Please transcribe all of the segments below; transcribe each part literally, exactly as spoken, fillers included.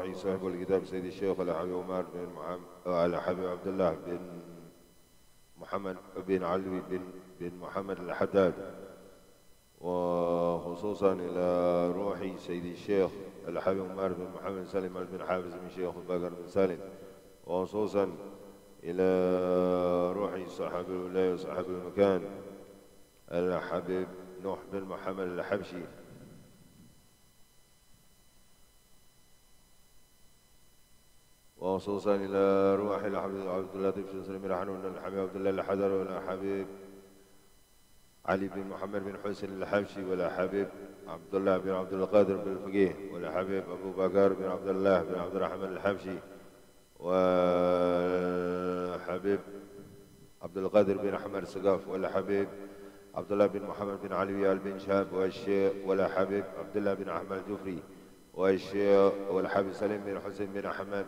روحي صاحب الكتاب سيد الشيخ الحبيب عمر بن محمد الحبيب عبد الله بن محمد بن علوي بن بن محمد الحداد، وخصوصا إلى روحي سيد الشيخ الحبيب عمر بن محمد سالم بن حافظ بن شيخ بكر بن سالم، وخصوصا إلى روحي صاحب الولاية وصاحب المكان الحبيب نوح بن محمد الحبشي، وخصوصا إلى روح الحبيب عبد اللطيف بن سليم الحنون الحبيب عبد الله الحذر، والحبيب علي بن محمد بن حسين الحبشي، والحبيب عبد الله بن عبد القادر بن الفقيه، والحبيب أبو بكر بن عبد الله بن عبد الرحمن الحبشي، والحبيب عبد القادر بن أحمد السقاف، والحبيب عبد الله بن محمد بن علي بن شهاب، والشيخ والحبيب عبد الله بن أحمد الجفري، والشيخ والحبيب سليم بن حسين بن أحمد،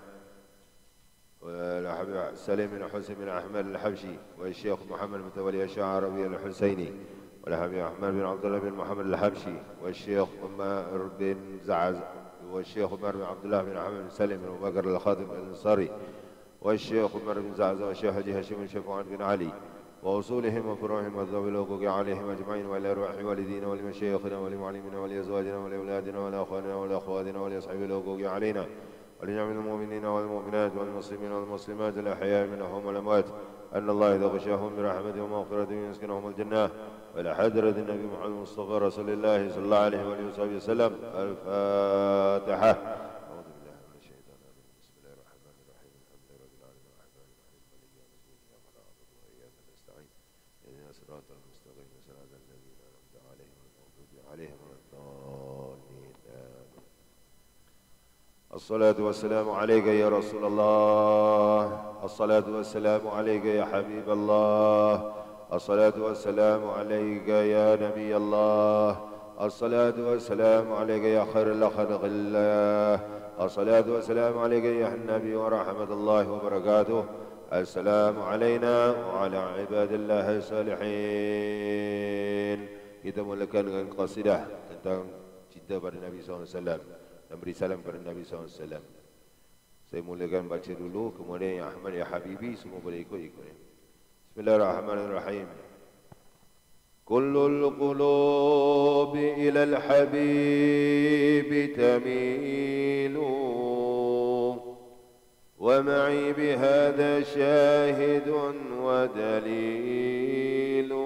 والحبيب سليم بن حسين بن أحمد الحبشي، والشيخ محمد متولي الشعراوي الحسيني، والحبيب أحمد بن عبد الله بن محمد الحبشي، والشيخ عمر بن زعز، والشيخ عمر بن عبد الله بن أحمد بن سليم بن أبو بكر الخاتم الأنصاري، والشيخ عمر بن زعز، والشيخ حجي هاشم بن شفوان بن علي، وأصولهم وفروعهم وذوي الحقوق عليهم أجمعين، وإلى أرواح والدينا ولمشايخنا ولمعلمنا ولأزواجنا ولأولادنا ولأخواننا ولأخواتنا ولأصحاب الحقوق علينا، ولجميع المؤمنين والمؤمنات والمسلمين والمسلمات الأحياء منهم والأموات، أن الله إذا غشاهم برحمته ومغفرته يسكنهم الجنة، وإلى حضرة النبي محمد المصطفى رسول الله صلى الله عليه وآله وصحبه وسلم. الفاتحة. أعوذ بالله من الشيطان الرجيم. بسم الله الرحمن الرحيم. الحمد لله رب العالمين الرحمن الرحيم مالك يوم الدين إياك نعبد وإياك نستعين اهدنا الصراط المستقيم صراط الذين أنعمت عليهم غير المغضوب عليهم ولا الضالين آمين. الصلاة والسلام عليك يا رسول الله، الصلاة والسلام عليك يا حبيب الله، الصلاة والسلام عليك يا نبي الله، الصلاة والسلام عليك يا خير خلق الله، الصلاة والسلام عليك يا النبي ورحمة الله وبركاته. السلام علينا وعلى عباد الله الصالحين. Kita mulakan dengan qasidah tentang cinta pada Nabi sallallahu alaihi wasallam dan beri salam kepada Nabi sallallahu alaihi wasallam. Saya mulakan baca dulu, kemudian ya Ahmad ya Habibi semua boleh ikut-ikut. Bismillahirrahmanirrahim. Kullul qulubi ila al-habibi tamilu wa ma'i bihadha shahidun wa dalilu.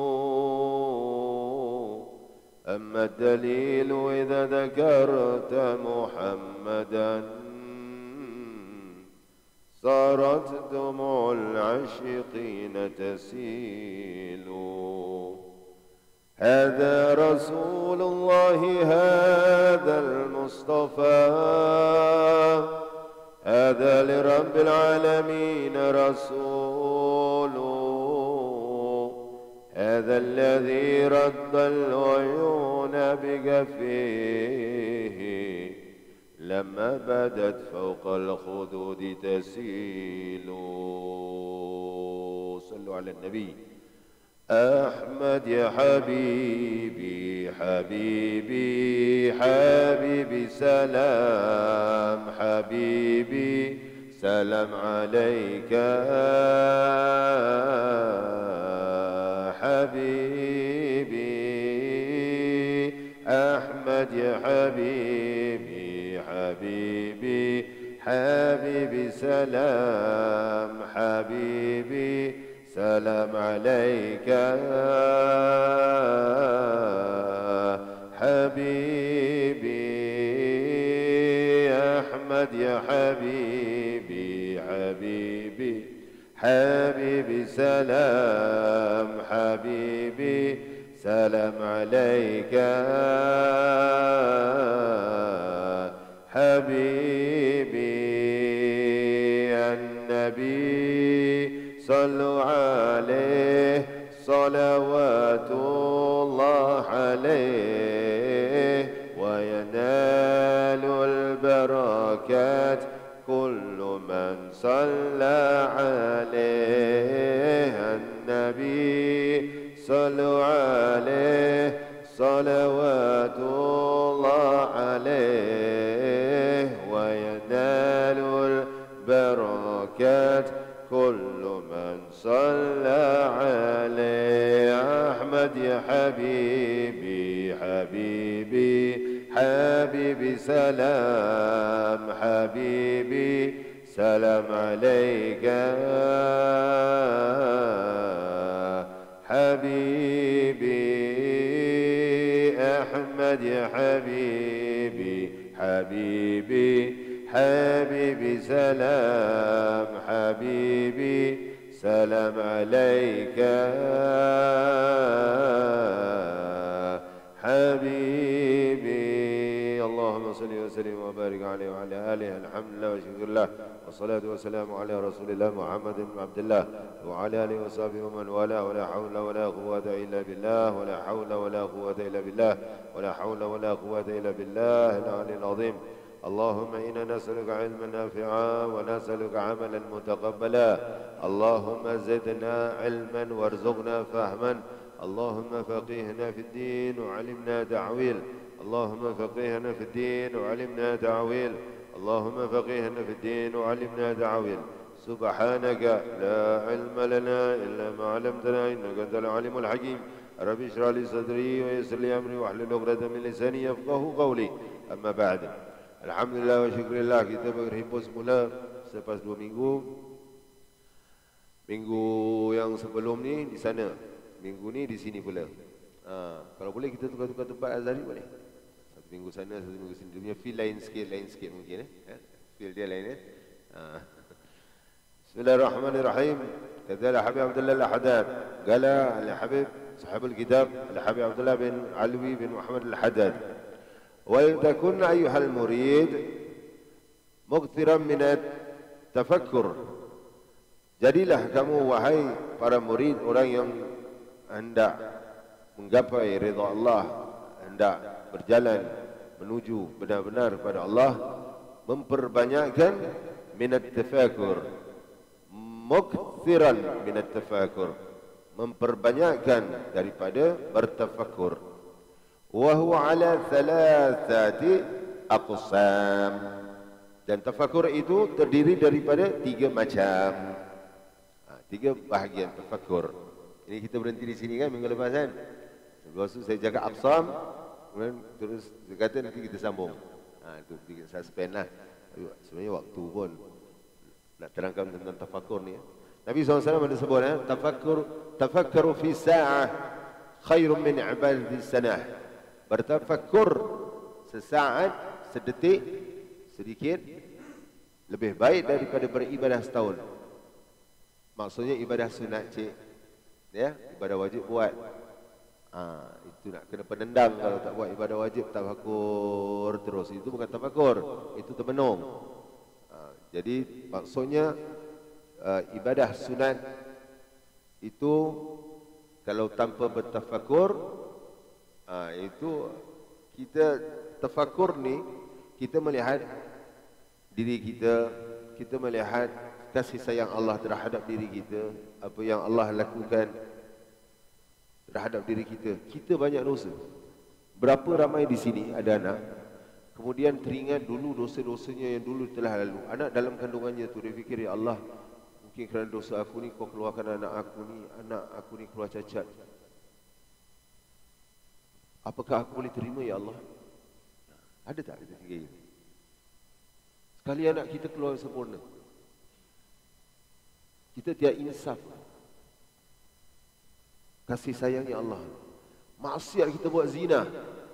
أما الدليل إذا ذكرت محمدا صارت دموع العاشقين تسيل. هذا رسول الله هذا المصطفى هذا لرب العالمين رسول. هذا الذي رد العيون بجفيه لما بدت فوق الخدود تسيل. صلوا على النبي. أحمد يا حبيبي حبيبي حبيبي سلام حبيبي سلام عليك حبيبي. أحمد يا حبيبي حبيبي حبيبي سلام حبيبي سلام عليك حبيبي. أحمد يا حبيبي حبيبي حبيبي سلام حبيبي سلام عليك حبيبي. النبي صلوا عليه صلوات الله عليه وينال البركات كل من صلى عليه. النبي صلوا عليه صلوات الله عليه وينال الصلاة كل من صلى عليه أحمد يا حبيبي حبيبي حبيبي سلام حبيبي سلام عليك حبيبي أحمد يا حبيبي حبيبي حبيبي سلام حبيبي سلام عليك حبيبي اللهم صل وسلم وبارك عليه وعلى آله الحمد لله وشكر الله والصلاة والسلام على رسول الله محمد بن عبد الله وعلى آله وصحبه ومن والاه ولا حول ولا قوة إلا بالله ولا حول ولا قوة إلا بالله ولا حول ولا قوة إلا بالله العلي العظيم اللهم إنا نسألك علما نافعا ونسألك عملا متقبلا اللهم زدنا علما وارزقنا فهما اللهم فقهنا في الدين وعلمنا تعويل اللهم فقهنا في الدين وعلمنا تعويل اللهم فقهنا في الدين وعلمنا تعويل سبحانك لا علم لنا إلا ما علمتنا إنك أنت العليم الحكيم رب اشرح لي صدري ويسر لي أمري واحلل عقدة من لساني يفقهوا قولي أما بعد Alhamdulillah wa syukurillah kita berhimpun semula selepas dua minggu. Minggu yang sebelum ni di sana, minggu ni di sini pula. Ha, kalau boleh kita tukar-tukar tempat Azhari boleh. Satu minggu sana, satu minggu sini. Dia punya feel lain sikit, lain sikit mungkin eh. Feel dia lain eh. Ha. Bismillahirrahmanirrahim. Kata Al-Habib Abdullah Al-Haddad. Qala Al-Habib Sahibul Kitab Al-Habib Abdullah bin Alwi bin Muhammad Al-Haddad. ولتكن أيها المريد مكثرا من التفكر. Jadilah kamu wahai para murid orang yang hendak menggapai ridha Allah, hendak berjalan menuju benar-benar kepada Allah, memperbanyakkan minat tafakur, mukthiran minat tafakur, memperbanyakkan daripada bertafakur. وهو على ثلاثة أقسام. Dan tafakur itu terdiri daripada tiga macam, ha, tiga bahagian tafakur. Ini kita berhenti di sini kan minggu lepas kan. Lepas itu saya jaga aqsam, kemudian terus saya kata nanti kita sambung. Ha, itu bikin suspend lah. Sebenarnya waktu pun nak terangkan tentang tafakur ni. Nabi sallallahu alaihi wasallam ada sebut eh, tafakur, tafakkaru fi sa'ah khairun min ibadati sanah. Bertafakur sesaat, sedetik, sedikit lebih baik daripada beribadah setahun. Maksudnya ibadah sunat cik, ya, ibadah wajib buat. Ah, itu nak kena penendang kalau tak buat ibadah wajib, tafakur terus. Itu bukan tafakur, itu termenung. Ah, jadi maksudnya uh, ibadah sunat itu kalau tanpa bertafakur, ha, itu kita tafakur ni, kita melihat diri kita, kita melihat kasih sayang Allah terhadap diri kita, apa yang Allah lakukan terhadap diri kita. Kita banyak dosa. Berapa ramai di sini ada anak, kemudian teringat dulu dosa-dosanya yang dulu telah lalu. Anak dalam kandungannya tu dia fikir, ya Allah, mungkin kerana dosa aku ni kau keluarkan anak aku ni, anak aku ni keluar cacat. Apakah aku boleh terima ya Allah? Ada tak kita fikir? Sekali anak kita keluar sempurna, kita tiada insaf. Kasih sayang ya Allah. Maksiat kita buat zina.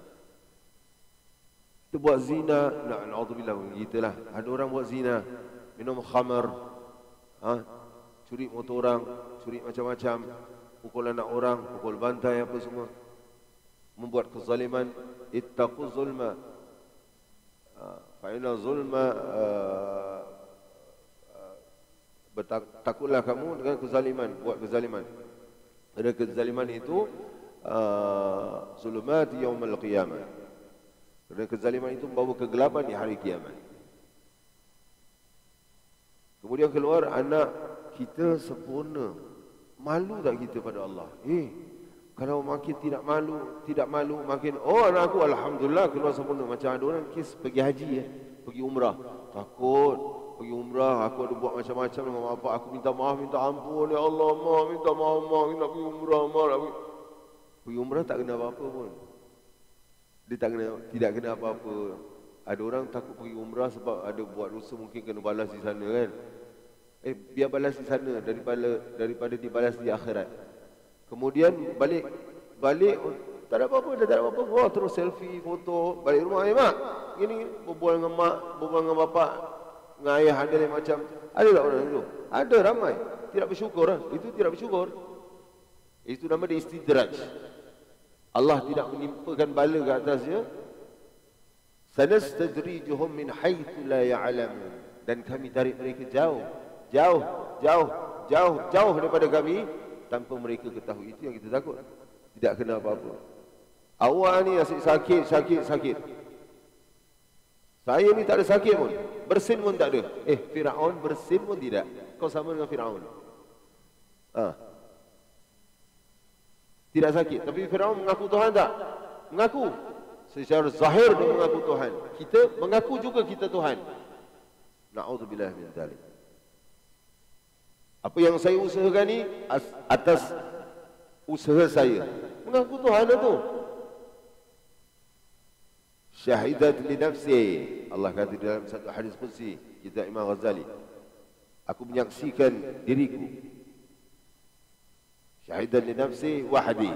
Kita buat zina, na'udzubillah kita lah. Ada orang buat zina, minum khamar, ha? Curi motor orang, curi macam-macam, pukul anak orang, pukul bantai apa semua. Membuat kezaliman, ittaqu zulma fa inna zulma, bertakutlah kamu dengan kezaliman, buat kezaliman. Ada kezaliman itu uh, zulumat yaumil qiyamah. Kerana kezaliman itu membawa kegelapan di hari kiamat. Kemudian keluar anak kita sempurna. Malu tak kita pada Allah? Eh, kalau makin tidak malu, tidak malu, makin, oh anak aku alhamdulillah keluar sempurna. Macam ada orang kes pergi haji, eh, pergi umrah, takut pergi umrah, aku ada buat macam-macam dengan bapak, aku minta maaf, minta ampun, ya Allah, mak, minta maaf, mak, nak pergi umrah, mak, nak pergi. Pergi umrah tak kena apa-apa pun. Dia tak kena, tidak kena apa-apa. Ada orang takut pergi umrah sebab ada buat dosa, mungkin kena balas di sana kan. Eh, biar balas di sana daripada daripada dibalas di akhirat. Kemudian balik balik tak ada apa-apa, dah tak ada apa-apa. Wah, terus selfie, foto, balik rumah, eh mak, gini, berbual dengan mak, berbual dengan bapak, dengan ayah, ada yang macam. Ada tak orang itu? Ada, ramai. Tidak bersyukur lah. Itu tidak bersyukur. Itu nama dia istidraj. Allah tidak menimpakan bala ke atasnya. Sanastadrijuhum min haitsu la ya'lamun. Dan kami tarik mereka jauh, jauh, jauh, jauh, jauh daripada kami tanpa mereka ketahui. Itu yang kita takut. Tidak kena apa-apa. Awak ni asyik sakit, sakit, sakit. Saya ni tak ada sakit pun. Bersin pun tak ada. Eh, Firaun bersin pun tidak. Kau sama dengan Firaun. Ah. Tidak sakit. Tapi Firaun mengaku Tuhan tak? Mengaku. Secara zahir dia mengaku Tuhan. Kita mengaku juga kita Tuhan. Na'udzubillah min dzalik. Apa yang saya usahakan ni atas usaha saya. Mengaku Tuhan itu. Syahidat li nafsi. Allah kata dalam satu hadis qudsi, kita Imam Ghazali. Aku menyaksikan diriku. Syahidat li nafsi wahdi.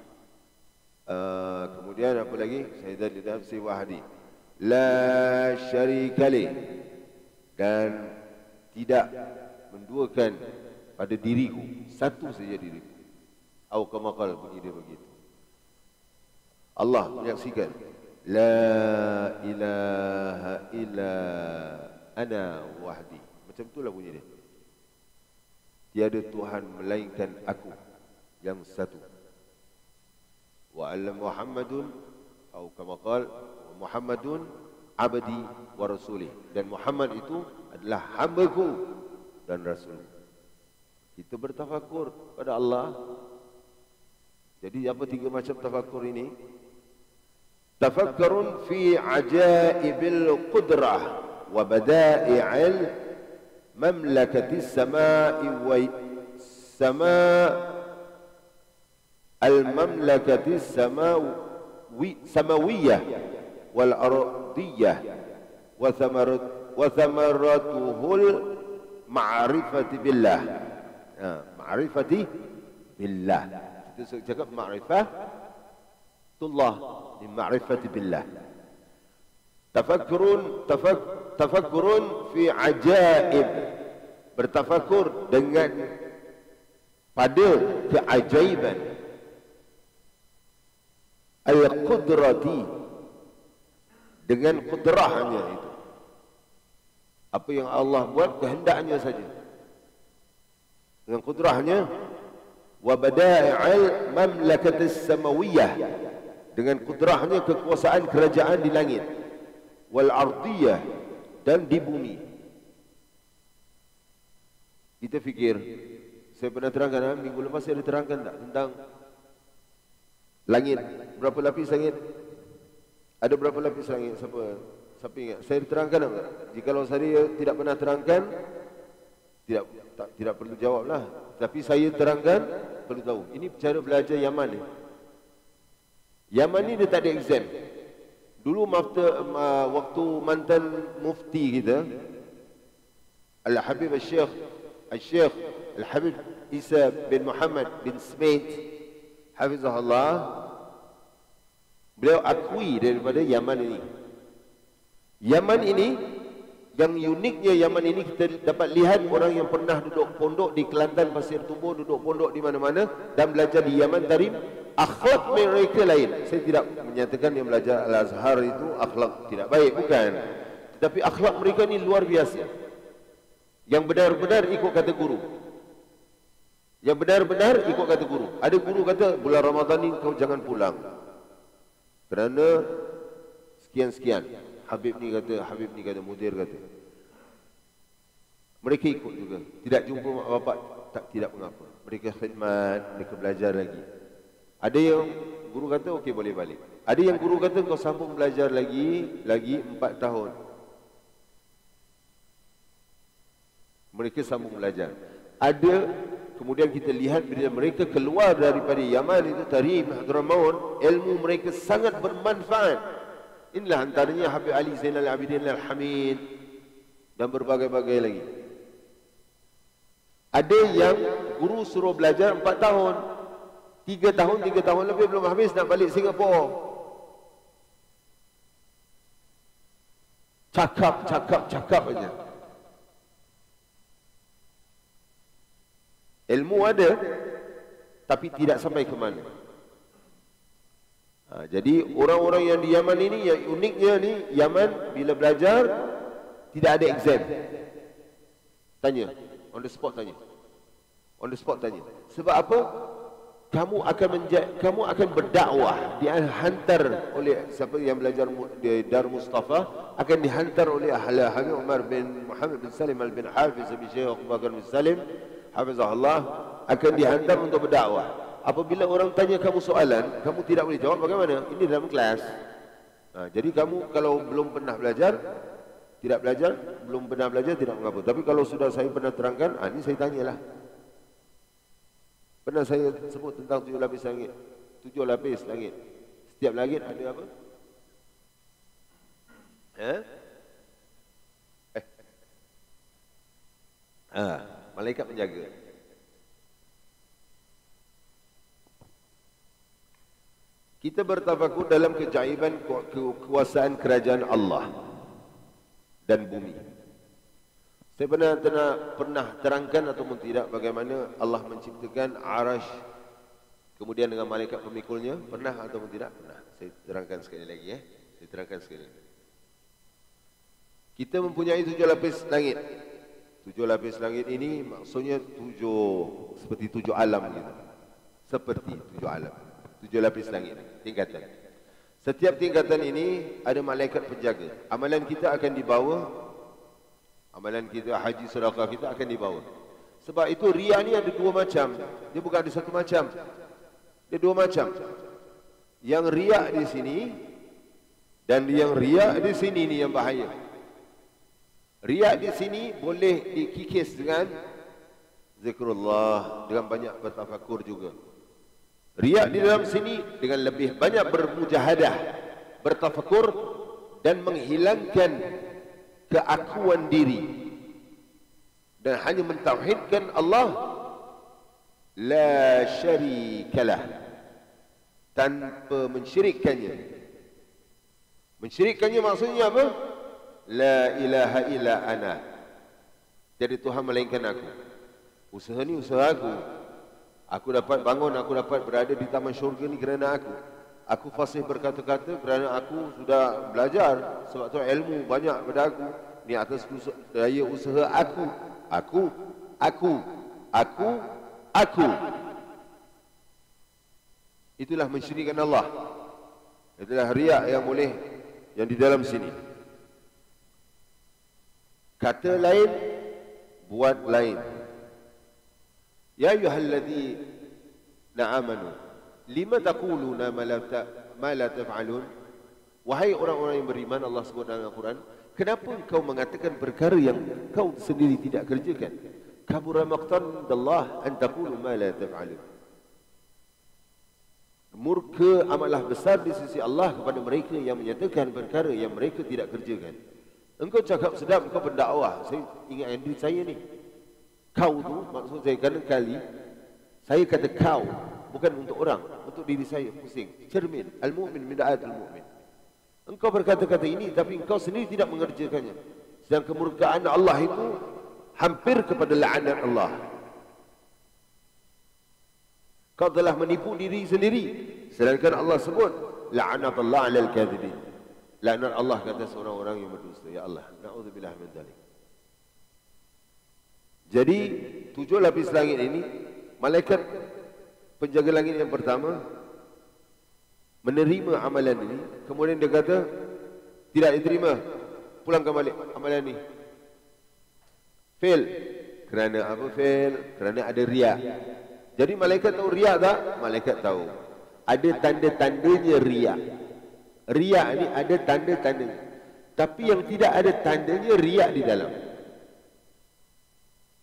Uh, kemudian apa lagi? Syahidat li nafsi wahdi. La syarika li. Dan tidak menduakan pada diriku, satu saja diriku. Atau kama qala, bunyi dia begitu. Allah menyaksikan, la ilaha illa ana wahdi. Macam itulah bunyi dia. Tiada Tuhan melainkan aku yang satu. Wa alla Muhammadun, atau kama qala, Muhammadun abdi wa rasulih. Dan Muhammad itu adalah hamba-Ku dan rasul. Kita bertafakur pada Allah. Jadi apa tiga macam tafakur ini? Tafakkurun fi ajaibil qudrah wa bada'i'il mamlakati samai wa sama al-mamlakati samawi samawiyah wal ardiyah wa thamarat wa thamaratuhul ma'rifati billah. Ha, ma'rifati billah. Kita cakap ma'rifah tullah di ma'rifati billah. Tafakkurun tafak, tafakkurun fi ajaib. Bertafakur dengan pada keajaiban al-qudrati, dengan kudrahnya itu. Apa yang Allah buat kehendaknya saja. Dengan kudrahnya. Wa bada'il mamlakatis samawiyah, dengan kudrahnya kekuasaan kerajaan di langit, wal ardiyah, dan di bumi. Kita fikir, saya pernah terangkan minggu lepas, saya ada terangkan tak tentang langit, berapa lapis langit? Ada berapa lapis langit? Siapa siapa ingat? Saya terangkan tak? Jikalau saya tidak pernah terangkan, tidak tak, tidak perlu jawablah. Tapi saya terangkan, perlu tahu. Ini cara belajar Yaman ni. Yaman ni dia tak ada exam. Dulu mafta, uh, waktu mantan mufti kita, Al-Habib Al-Syekh Al-Syekh Al-Habib Isa bin Muhammad bin Smith, hafizahullah, beliau akui daripada Yaman ini. Yaman ini, yang uniknya Yaman ini, kita dapat lihat orang yang pernah duduk pondok di Kelantan, Pasir Tumbuh, duduk pondok di mana-mana dan belajar di Yaman Tarim, akhlak mereka lain. Saya tidak menyatakan yang belajar Al-Azhar itu akhlak tidak baik, bukan. Tetapi akhlak mereka ini luar biasa. Yang benar-benar ikut kata guru. Yang benar-benar ikut kata guru. Ada guru kata, bulan Ramadan ini kau jangan pulang, kerana sekian-sekian. Habib ni kata, Habib ni kata, mudir kata. Mereka ikut juga. Tidak jumpa mak bapak, tak, tidak mengapa. Mereka khidmat, mereka belajar lagi. Ada yang guru kata, okey boleh balik. Ada yang guru kata, kau sambung belajar lagi, lagi empat tahun. mereka sambung belajar. Ada, kemudian kita lihat bila mereka keluar daripada Yaman itu, Tarim, Hadramaut, ilmu mereka sangat bermanfaat. Inilah antaranya Habib Ali Zainal Abidin Al-Hamid dan berbagai-bagai lagi. Ada yang guru suruh belajar empat tahun, tiga tahun, tiga tahun lebih belum habis nak balik Singapura. Cakap, cakap, cakap aja. Ilmu ada, tapi tidak sampai ke mana. Ha, jadi orang-orang yang di Yaman ini, yang uniknya ni, Yaman bila belajar tidak ada exam. Tanya, on the spot tanya. On the spot tanya. Sebab apa? Kamu akan menja kamu akan berdakwah, dihantar oleh siapa yang belajar di Dar Mustafa, akan dihantar oleh ahli Habib Umar bin Muhammad bin Salim al bin Hafiz bin Syekh Abu Bakar bin Salim hafizahullah, akan dihantar untuk berdakwah. Apabila orang tanya kamu soalan, kamu tidak boleh jawab, bagaimana? Ini dalam kelas. Nah, jadi kamu kalau belum pernah belajar, tidak belajar, belum pernah belajar tidak mengapa. Tapi kalau sudah saya pernah terangkan, ah, ini saya tanyalah. Pernah saya sebut tentang tujuh lapis langit. Tujuh lapis langit. Setiap langit ada apa? Eh? Eh. Ah, malaikat penjaga. Kita bertafakur dalam keajaiban kekuasaan kerajaan Allah dan bumi. Saya pernah, pernah, pernah terangkan ataupun tidak bagaimana Allah menciptakan arash, kemudian dengan malaikat pemikulnya. Pernah ataupun tidak? Pernah. Saya terangkan sekali lagi. Eh. Saya terangkan sekali lagi. Kita mempunyai tujuh lapis langit. Tujuh lapis langit ini maksudnya tujuh, seperti tujuh alam gitu. Seperti tujuh alam. Tujuh lapis langit, tingkatan. Setiap tingkatan ini ada malaikat penjaga. Amalan kita akan dibawa, amalan kita, haji, sedekah kita akan dibawa. Sebab itu riya ni ada dua macam. Dia bukan ada satu macam. Dia dua macam. Yang riya di sini dan yang riya di sini ni yang bahaya. Riya di sini boleh dikikis dengan zikrullah, dengan banyak bertafakur juga. Riya di dalam sini dengan lebih banyak bermujahadah, bertafakur dan menghilangkan keakuan diri dan hanya mentauhidkan Allah la syarikalah, tanpa mensyirikkannya. Mensyirikkannya maksudnya apa? La ilaha illa ana. Jadi Tuhan melainkan aku. Usaha ni usaha aku. Aku dapat bangun, aku dapat berada di taman syurga ni kerana aku. Aku fasih berkata-kata kerana aku sudah belajar. Sebab tu ilmu banyak pada aku. Ni atas daya usaha aku. Aku, aku, aku, aku. Itulah mensyirikkan Allah. Itulah riya yang boleh, yang di dalam sini. Kata lain, buat lain. Ya ayyuhalladzina amanu lima taquluna ma la ma la taf'alun. Wahai orang-orang yang beriman, Allah sebut dalam Al-Quran, kenapa engkau mengatakan perkara yang kau sendiri tidak kerjakan? Kabura maqtan indallah an taqulu ma la taf'alun. Murka amatlah besar di sisi Allah kepada mereka yang menyatakan perkara yang mereka tidak kerjakan. Engkau cakap sedap, engkau berdakwah. Saya ingat yang diri saya ni. Kau tu, maksud saya kadang-kali saya kata kau, bukan untuk orang, untuk diri saya pusing. Cermin, al-mu'min min da'atul mu'min. Engkau berkata-kata ini, tapi engkau sendiri tidak mengerjakannya. Sedang kemurkaan Allah itu hampir kepada la'anat Allah. Kau telah menipu diri sendiri. Sedangkan Allah sebut, la'anat Allah alal kadhibin. La'anat Allah kata seorang orang yang berdusta. Ya Allah, na'udzubillah min dzalik. Jadi tujuh lapis langit ini, malaikat penjaga langit yang pertama menerima amalan ini, kemudian dia kata tidak diterima, pulangkan balik amalan ini. Fail. Kerana apa fail? Kerana ada riya. Jadi malaikat tahu riya tak? Malaikat tahu. Ada tanda-tandanya riya. Riya ni ada tanda-tandanya. Tapi yang tidak ada tandanya riya di dalam.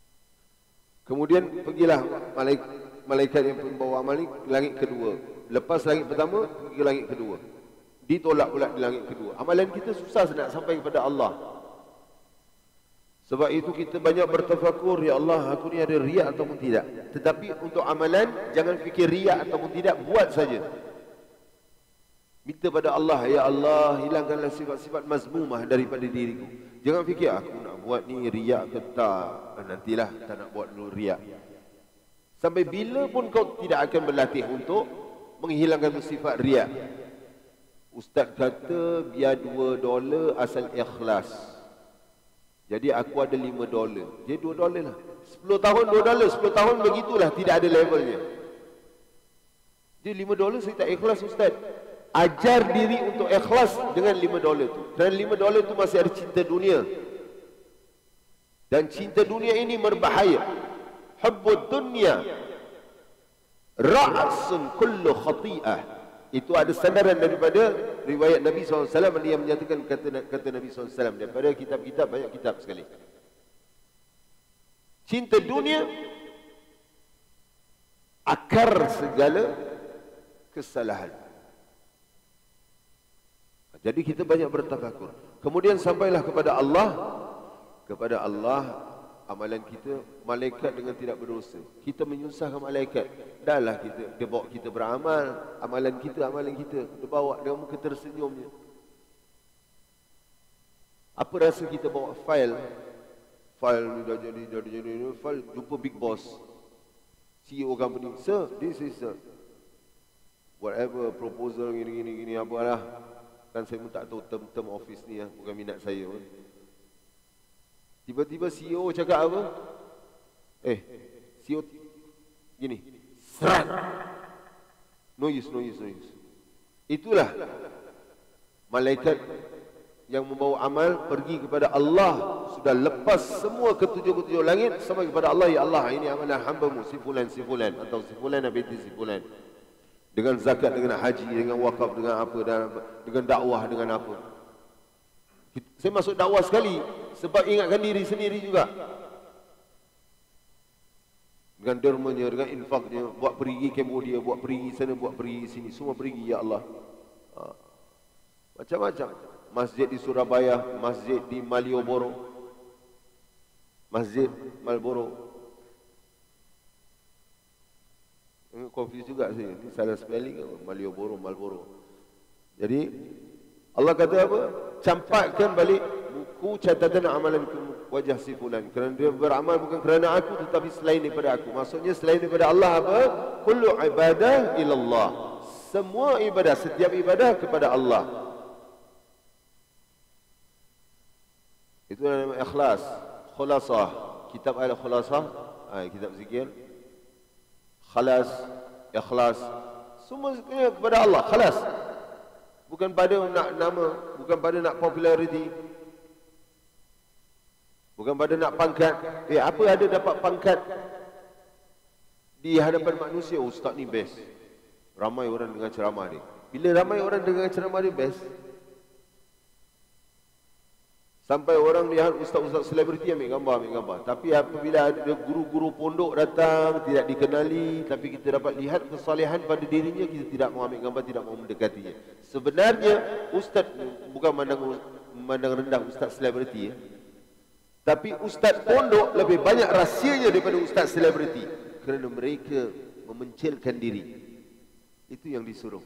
Kemudian pergilah malaikat, malaikat yang membawa amal ini ke langit kedua. Lepas langit pertama, pergi ke langit kedua. Ditolak pula di langit kedua. Amalan kita susah nak sampai kepada Allah. Sebab itu kita banyak bertafakur, ya Allah, aku ni ada riak ataupun tidak. Tetapi untuk amalan, jangan fikir riak ataupun tidak, buat saja. Minta pada Allah, ya Allah, hilangkanlah sifat-sifat mazmumah daripada diriku. Jangan fikir, aku nak buat ni riak ke tak. Nantilah, tak nak buat dulu riak. Sampai bila pun kau tidak akan berlatih untuk menghilangkan sifat riak. Ustaz kata, biar dua dolar asal ikhlas. Jadi aku ada lima dolar. Jadi dua dolar lah. Sepuluh tahun dua dolar. Sepuluh tahun begitulah. Tidak ada levelnya. Jadi lima dolar saya tak ikhlas Ustaz. Ajar diri untuk ikhlas dengan lima dolar tu. Dan lima dolar tu masih ada cinta dunia. Dan cinta dunia ini berbahaya. Hubbud dunya ra'sun kullu khati'ah. Itu ada sandaran daripada riwayat Nabi sallallahu alaihi wasallam yang menyatakan kata, kata Nabi sallallahu alaihi wasallam daripada kitab-kitab, banyak kitab sekali. Cinta dunia akar segala kesalahan. Jadi kita banyak bertafakur. Kemudian sampailah kepada Allah. Kepada Allah, amalan kita, malaikat dengan tidak berdosa. Kita menyusahkan malaikat. Dahlah kita, dia bawa kita beramal. Amalan kita, amalan kita. Dia bawa dengan muka tersenyumnya. Apa rasa kita bawa file? File ni dah jadi, dah jadi, file, jumpa big boss. C E O company. Sir, this is uh, whatever proposal, gini, gini, gini, apalah. Kan saya pun tak tahu term-term office ni ya. Bukan minat saya pun. Tiba-tiba C E O cakap apa? Eh, C E O gini, serat. No use, no use, no use. Itulah malaikat yang membawa amal pergi kepada Allah. Sudah lepas semua ketujuh-ketujuh langit sampai kepada Allah. Ya Allah, ini amalan hamba-Mu, si fulan, si fulan, atau si fulan binti si fulan. Dengan zakat, dengan haji, dengan wakaf, dengan apa, dan dengan dakwah, dengan apa. Saya masuk dakwah sekali sebab ingatkan diri sendiri juga. Dengan dermanya, dengan infaknya, buat pergi Cambodia, buat pergi sana, buat pergi sini, semua pergi ya Allah. Ha. Macam-macam. Masjid di Surabaya, masjid di Malioboro, masjid Marlboro. Confuse juga saya, ini salah spelling Malioboro, Marlboro. Jadi Allah kata apa? Campakkan balik buku catatan amalan ke wajah si fulan. Kerana dia beramal bukan kerana aku, tetapi selain daripada aku. Maksudnya selain daripada Allah apa? Kullu ibadah ilallah. Semua ibadah, setiap ibadah kepada Allah. Itu nama ikhlas. Khulasah. Kitab al-khulasah. Ha, kitab zikir. Khalas. Ikhlas. Semua kepada Allah. Khalas. Bukan pada nak nama, bukan pada nak populariti, bukan pada nak pangkat. Eh, apa ada dapat pangkat di hadapan manusia? Oh, ustaz ni best. Ramai orang dengar ceramah dia. Bila ramai orang dengar ceramah dia best, sampai orang lihat ustaz-ustaz selebriti ambil gambar, ambil gambar. Tapi apabila ada guru-guru pondok datang, tidak dikenali, tapi kita dapat lihat kesalehan pada dirinya, kita tidak mau ambil gambar, tidak mau mendekatinya. Sebenarnya, ustaz bukan memandang, memandang rendah ustaz selebriti. Ya. Tapi ustaz pondok lebih banyak rahsianya daripada ustaz selebriti. Kerana mereka memencilkan diri. Itu yang disuruh.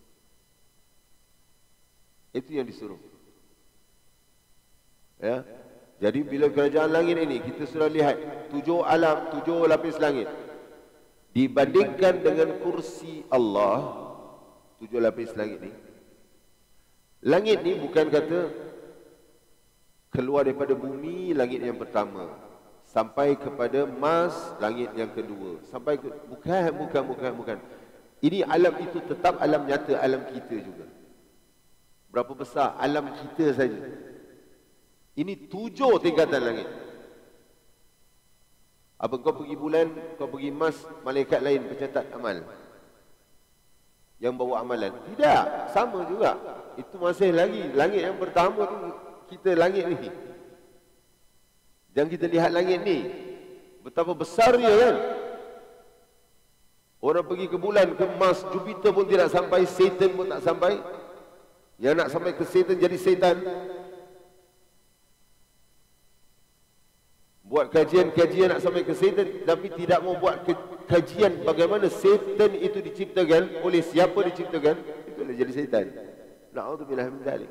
Itu yang disuruh. Ya. Jadi bila kerajaan langit ini kita sudah lihat tujuh alam, tujuh lapis langit dibandingkan dengan kursi Allah, tujuh lapis langit ni. Langit ni bukan kata keluar daripada bumi langit yang pertama sampai kepada Mars langit yang kedua, sampai ke, bukan bukan bukan bukan. Ini alam itu tetap alam nyata, alam kita juga. Berapa besar alam kita saja. Ini tujuh tingkatan langit. Apa kau pergi bulan, kau pergi Mars, malaikat lain pencatat amal yang bawa amalan? Tidak, sama juga. Itu masih lagi langit yang pertama tu, kita langit ni. Jangan kita lihat langit ni. Betapa besarnya kan. Orang pergi ke bulan, ke Mars, Jupiter pun tidak sampai, Satan pun tak sampai. Yang nak sampai ke Satan jadi setan. Buat kajian-kajian nak sampai ke Satan, tapi tidak mau buat kajian bagaimana Satan itu diciptakan, oleh siapa diciptakan, itulah jadi setan. Na'udzubillah min dzalik.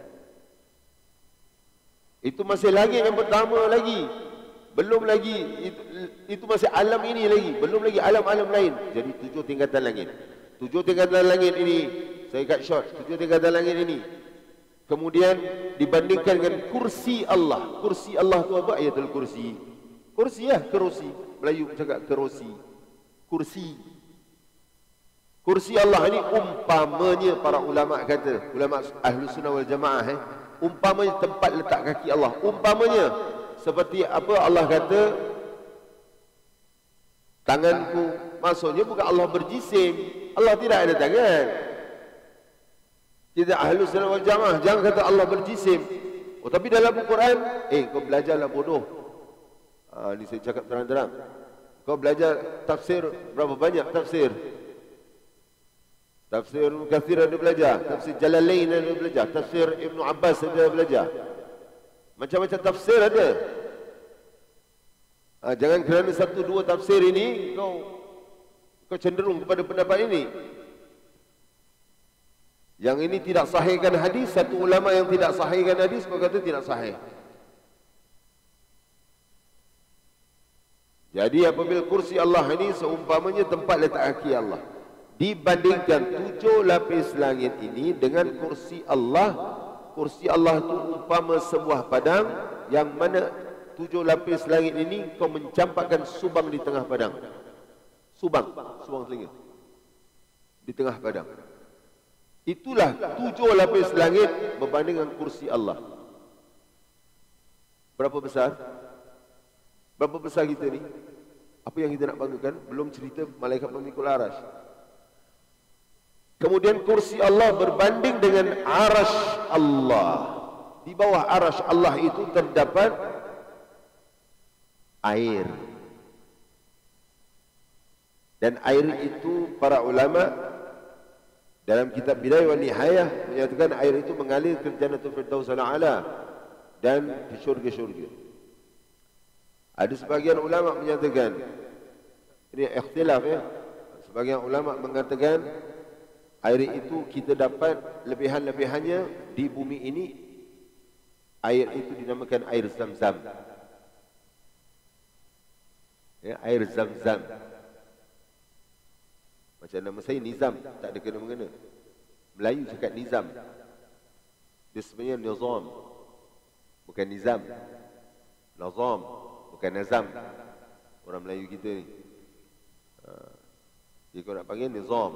Itu masih lagi yang pertama lagi. Belum lagi, itu, itu masih alam ini lagi. Belum lagi alam-alam lain. Jadi tujuh tingkatan langit. Tujuh tingkatan langit ini, saya cut short, tujuh tingkatan langit ini. Kemudian dibandingkan dengan kursi Allah. Kursi Allah itu apa? Ayatul kursi. Kursi ya, kerusi. Melayu cakap kerusi. Kursi. Kursi Allah ini umpamanya para ulama kata, ulama Ahlus Sunnah wal Jamaah, eh, umpamanya tempat letak kaki Allah. Umpamanya seperti apa Allah kata, tanganku, maksudnya bukan Allah berjisim. Allah tidak ada tangan. Kita Ahlus Sunnah wal Jamaah jangan kata Allah berjisim. Oh, tapi dalam Al-Quran, eh kau belajarlah bodoh. Ah, ini saya cakap terang-terang. Kau belajar tafsir berapa banyak tafsir? Tafsir Kathir ada belajar, tafsir Jalalain ada belajar, tafsir Ibnu Abbas ada belajar. Macam-macam tafsir ada. Ha, jangan kerana satu dua tafsir ini kau kau cenderung kepada pendapat ini. Yang ini tidak sahihkan hadis, satu ulama yang tidak sahihkan hadis kau kata tidak sahih. Jadi apabila kursi Allah ini seumpamanya tempat letak kaki Allah, dibandingkan tujuh lapis langit ini dengan kursi Allah. Kursi Allah itu umpama sebuah padang yang mana tujuh lapis langit ini kau mencampakkan subang di tengah padang. Subang, subang telinga. Di tengah padang. Itulah tujuh lapis langit berbanding dengan kursi Allah. Berapa besar? Berapa besar kita ni? Apa yang kita nak banggakan? Belum cerita malaikat pemikul arasy. Kemudian kursi Allah berbanding dengan arasy Allah. Di bawah arasy Allah itu terdapat air. Dan air itu para ulama dalam kitab Bidayah wa Nihayah menyatakan air itu mengalir ke Jannatul Firdaus al-A'la dan ke syurga-syurga. Ada sebagian ulama menyatakan, ini ikhtilaf ya. Sebagian ulama mengatakan air itu kita dapat lebihan-lebihannya di bumi ini. Air itu dinamakan air Zam-Zam. Ya, air Zam-Zam. Macam nama saya Nizam, tak ada kena-mengena. Melayu cakap Nizam. Dia sebenarnya Nizam, bukan Nizam. Nazam, bukan Nazam. Orang Melayu kita ni. Ha. Jadi kau nak panggil Nizam.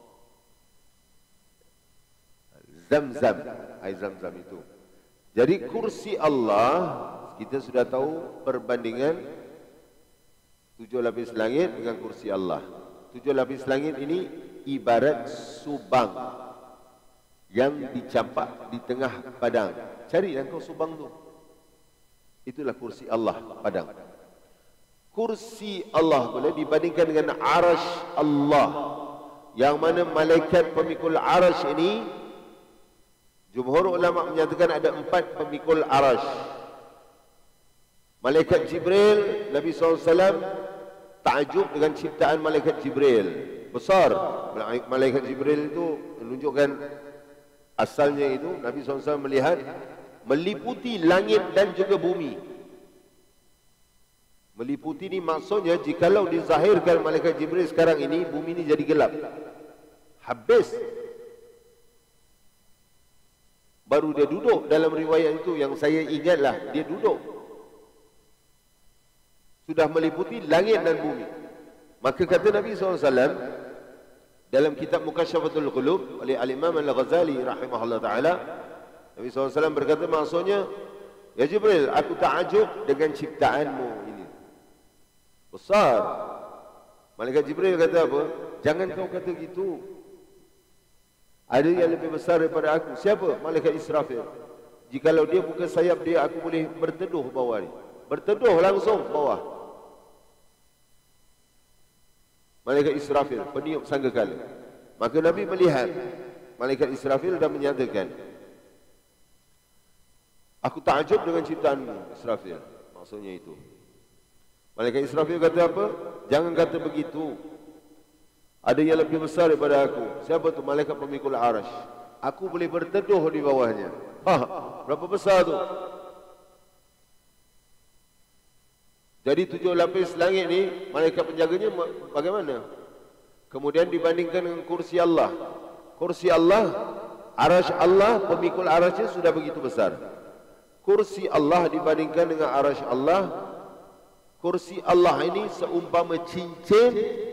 Zam-Zam, air Zam-Zam itu. Jadi kursi Allah, kita sudah tahu perbandingan tujuh lapis langit dengan kursi Allah. Tujuh lapis langit ini ibarat subang yang dicampak di tengah padang. Cari yang kau subang tu. Itulah kursi Allah padang. Kursi Allah boleh dibandingkan dengan arasy Allah, yang mana malaikat pemikul arasy ini, jumhur ulama menyatakan ada empat pemikul arasy. Malaikat Jibril, Nabi sallallahu alaihi wasallam takjub dengan ciptaan malaikat Jibril. Besar. Malaikat Jibril itu menunjukkan asalnya itu Nabi sallallahu alaihi wasallam melihat meliputi langit dan juga bumi. Meliputi ni maksudnya jikalau dizahirkan malaikat Jibril sekarang ini, bumi ini jadi gelap. Habis. Baru dia duduk dalam riwayat itu yang saya ingatlah, dia duduk. Sudah meliputi langit dan bumi. Maka kata Nabi sallallahu alaihi wasallam dalam kitab Mukasyafatul Qulub oleh Al-Imam Al-Ghazali rahimahullah ta'ala, Nabi sallallahu alaihi wasallam berkata maksudnya, ya Jibril, aku takjub dengan ciptaanmu ini. Besar. Malaikat Jibril kata apa? Jangan kau kata gitu. Ada yang lebih besar daripada aku. Siapa? Malaikat Israfil. Jikalau dia buka sayap dia, aku boleh berteduh bawah ni. Berteduh langsung bawah. malaikat Israfil, peniup sangkakala. Maka Nabi melihat malaikat Israfil dan menyatakan, aku takjub dengan ciptaanmu, Israfil. Maksudnya itu. Malaikat Israfil kata apa? Jangan kata begitu. Ada yang lebih besar daripada aku. Siapa tu? Malaikat pemikul arash. Aku boleh berteduh di bawahnya. Ha, berapa besar tu? Jadi tujuh lapis langit ni, malaikat penjaganya bagaimana? Kemudian dibandingkan dengan kursi Allah. Kursi Allah, arash Allah, pemikul arashnya sudah begitu besar. Kursi Allah dibandingkan dengan arash Allah, kursi Allah ini seumpama cincin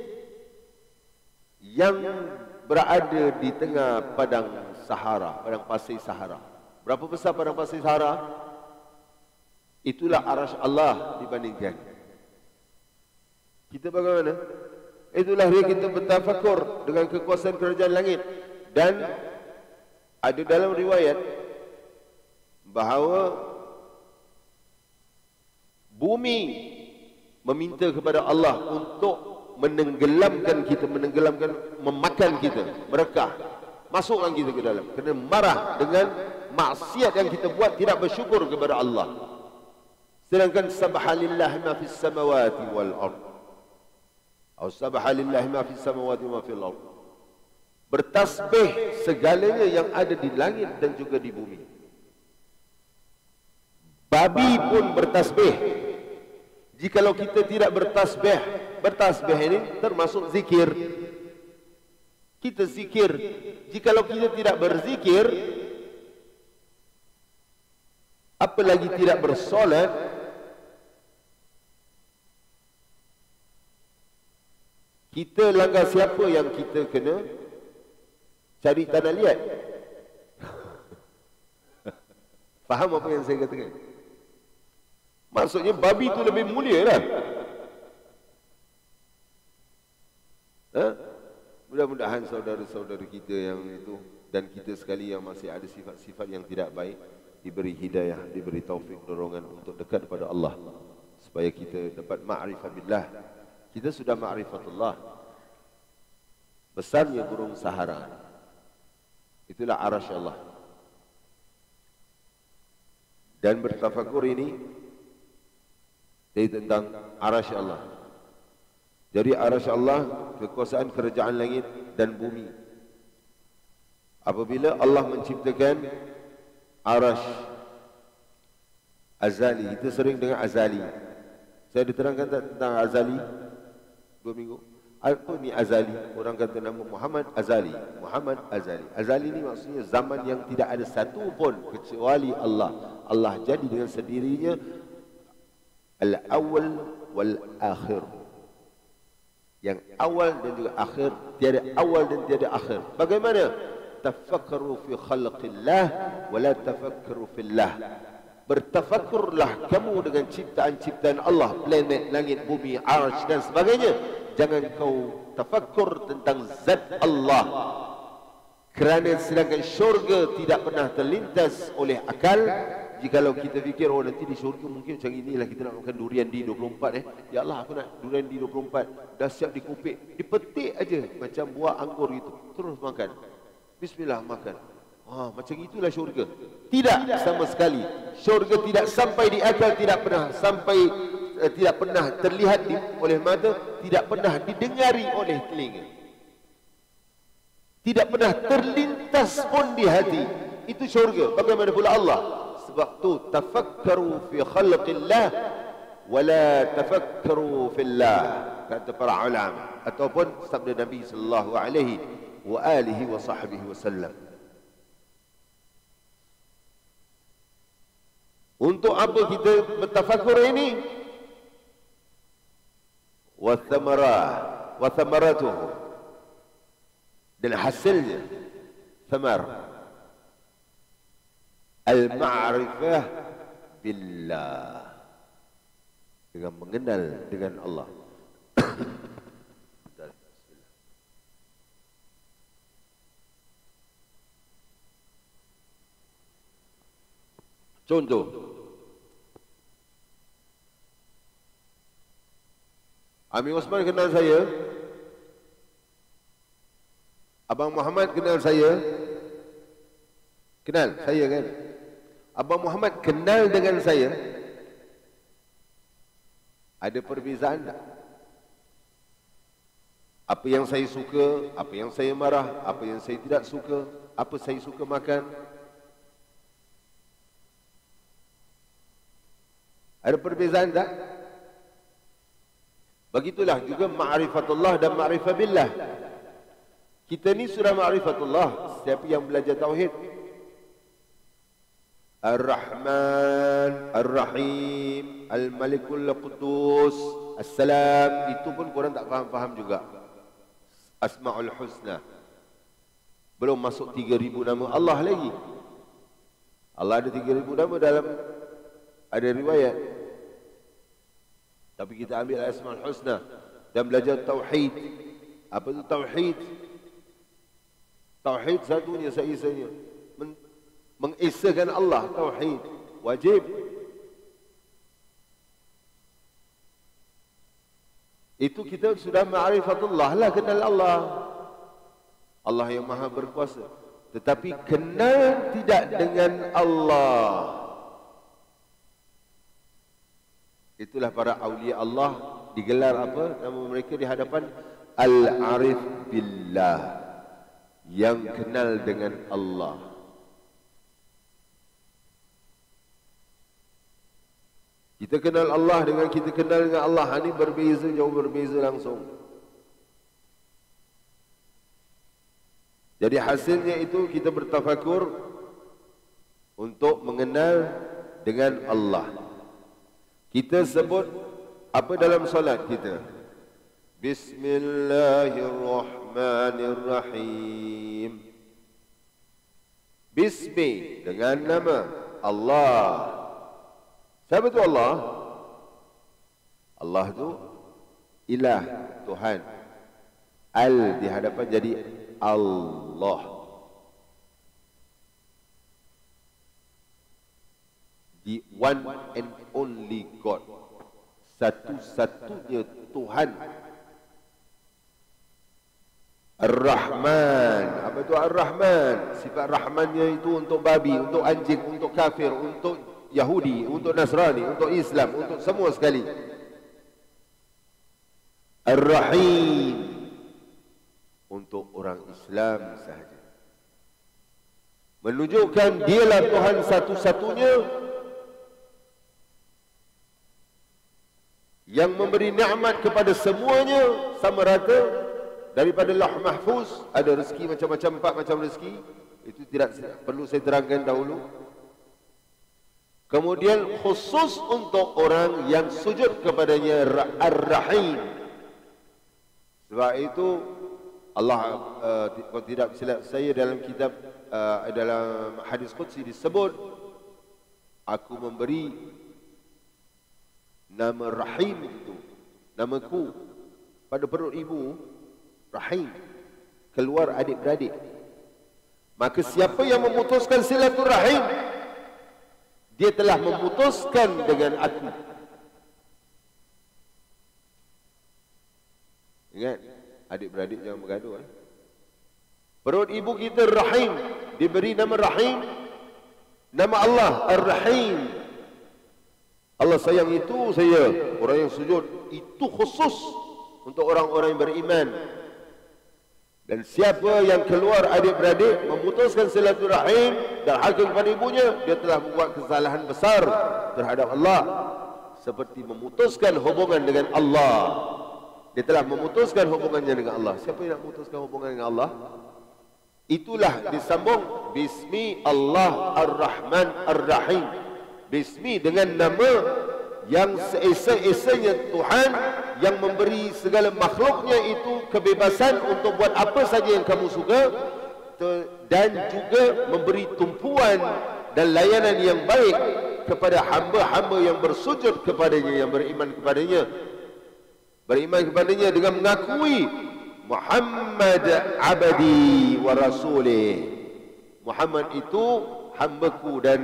yang berada di tengah padang Sahara, padang pasir Sahara. Berapa besar padang pasir Sahara? Itulah arash Allah dibandingkan. Kita bagaimana? Itulah dia kita bertafakur dengan kekuasaan kerajaan langit. Dan ada dalam riwayat bahawa bumi meminta kepada Allah untuk menenggelamkan kita, menenggelamkan, memakan kita, merekah, masukkan kita ke dalam. Kerana marah dengan maksiat yang kita buat, tidak bersyukur kepada Allah. Sedangkan subhanallahi ma fis samawati wal ard. Atau subhanallahi ma fis samawati wa fil ard. Bertasbih segalanya yang ada di langit dan juga di bumi. Babi pun bertasbih. Jikalau kita tidak bertasbih, bertasbih ini termasuk zikir. Kita zikir. Jikalau kita tidak berzikir, apalagi tidak bersolat, kita langgar siapa yang kita kena cari tanah liat? Faham apa yang saya katakan? Maksudnya babi itu lebih mulia lah. Ha? Mudah-mudahan saudara-saudara kita yang itu dan kita sekali yang masih ada sifat-sifat yang tidak baik diberi hidayah, diberi taufik, dorongan untuk dekat kepada Allah supaya kita dapat ma'rifah billah. Kita sudah ma'rifatullah. Besarnya burung Sahara. Itulah arash Allah. Dan bertafakur ini tentang arash Allah. Jadi arash Allah kekuasaan kerajaan langit dan bumi. Apabila Allah menciptakan arash azali, kita sering dengar azali. Saya diterangkan tentang azali dua minggu. Apa ni azali? Orang kata nama Muhammad Azali. Muhammad Azali. Azali ni maksudnya zaman yang tidak ada satu pun kecuali Allah. Allah jadi dengan sendirinya al-awwal wal-akhir. Yang awal dan juga akhir, tiada awal dan tiada akhir. Bagaimana? Tafakkaru fi khalqillah wa la tafakkaru fillah. Bertafakurlah kamu dengan ciptaan-ciptaan Allah, planet, langit, bumi, arsh dan sebagainya. Jangan kau tafakkur tentang zat Allah. Kerana sedangkan syurga tidak pernah terlintas oleh akal. Jikalau kita fikir, oh nanti di syurga mungkin macam inilah, kita nak makan durian di dua puluh empat eh. Ya Allah, aku nak durian di dua puluh empat. Dah siap dikupik, dipetik aja macam buah anggur itu. Terus makan. Bismillah makan. Ah, macam itulah syurga. Tidak sama sekali. Syurga tidak sampai di akal, tidak pernah sampai, eh, tidak pernah terlihat di, oleh mata, tidak pernah didengari oleh telinga, tidak pernah terlintas pun di hati. Itu syurga. Bagaimana pula Allah? Sebab tu tafakkaru fi khalqillah wa la tafakkaru fillah, kata para ulama, ataupun sabda Nabi sallallahu alaihi wa alihi wa sahbihi wasallam. Untuk apa kita bertafakur ini? Wa thamarah wa thamaratuhu, dan hasilnya thamar al-ma'rifah billah, dengan mengenal dengan Allah. Contoh, Amir Osman kenal saya, Abang Muhammad kenal saya? Kenal saya kan? Abang Muhammad kenal dengan saya? Ada perbezaan tak? Apa yang saya suka, apa yang saya marah, apa yang saya tidak suka, apa saya suka makan? Ada perbezaan tak? Begitulah juga ma'rifatullah dan ma'rifah billah. Kita ni sudah ma'rifatullah, siapa yang belajar tauhid. Ar-Rahman, Ar-Rahim, Al-Malikul Qudus, As-Salam, itu pun korang tak faham-faham juga. Asma'ul Husna. Belum masuk tiga ribu nama Allah lagi. Allah ada tiga ribu nama dalam ada riwayat. Tapi kita ambil Asma'ul Husna dan belajar tauhid. Apa itu tauhid? Tauhid satunya seisanya. Men- mengesakan Allah, tauhid wajib. Itu kita sudah ma'rifatullah lah, kenal Allah. Allah yang maha berkuasa. Tetapi kenal tidak dengan Allah. Itulah para awliya Allah digelar apa? Nama mereka di hadapan Al-Arif Billah, yang kenal dengan Allah. Kita kenal Allah dengan kita kenal dengan Allah, ini berbeza, jauh berbeza langsung. Jadi hasilnya itu kita bertafakur untuk mengenal dengan Allah. Kita sebut apa dalam solat kita? Bismillahirrahmanirrahim. Bismi, dengan nama Allah. Siapa tu Allah? Allah tu ilah, Tuhan. Al di hadapan jadi Allah. The one and only God. Satu-satunya Tuhan. Ar-Rahman. Apa itu Ar-Rahman? Sifat Rahmannya itu untuk babi, untuk anjing, untuk kafir, untuk Yahudi, untuk Nasrani, untuk Islam, untuk semua sekali. Ar-Rahim untuk orang Islam sahaja. Menunjukkan dialah Tuhan satu-satunya yang memberi nikmat kepada semuanya sama rata. Daripada Lauh Mahfuz ada rezeki macam-macam, empat macam rezeki. Itu tidak perlu saya terangkan dahulu. Kemudian khusus untuk orang yang sujud kepadanya, Ar-Rahim. Sebab itu Allah, uh, kalau tidak silap saya dalam kitab, uh, dalam hadis Qudsi disebut, aku memberi nama Rahim itu, namaku pada perut ibu, Rahim, keluar adik-beradik. Maka siapa yang memutuskan silaturahim, dia telah memutuskan dengan aku. Ingat, adik-beradik jangan bergaduh. Eh? Perut ibu kita Rahim, diberi nama Rahim, nama Allah Ar-Rahim. Allah sayang itu saya, orang yang sujud itu khusus untuk orang-orang yang beriman. Dan siapa yang keluar adik-beradik memutuskan silaturahim dan hakim kepada ibunya, dia telah membuat kesalahan besar terhadap Allah. Seperti memutuskan hubungan dengan Allah. Dia telah memutuskan hubungannya dengan Allah. Siapa yang nak memutuskan hubungan dengan Allah? Itulah disambung Bismi Allah Ar-Rahman Ar-Rahim. Bismi dengan nama yang seesa-esanya Tuhan, yang memberi segala makhluknya itu kebebasan untuk buat apa saja yang kamu suka, dan juga memberi tumpuan dan layanan yang baik kepada hamba-hamba yang bersujud kepadanya, yang beriman kepadanya. Beriman kepadanya dengan mengakui Muhammad abadi wa rasulih. Muhammad itu hambaku dan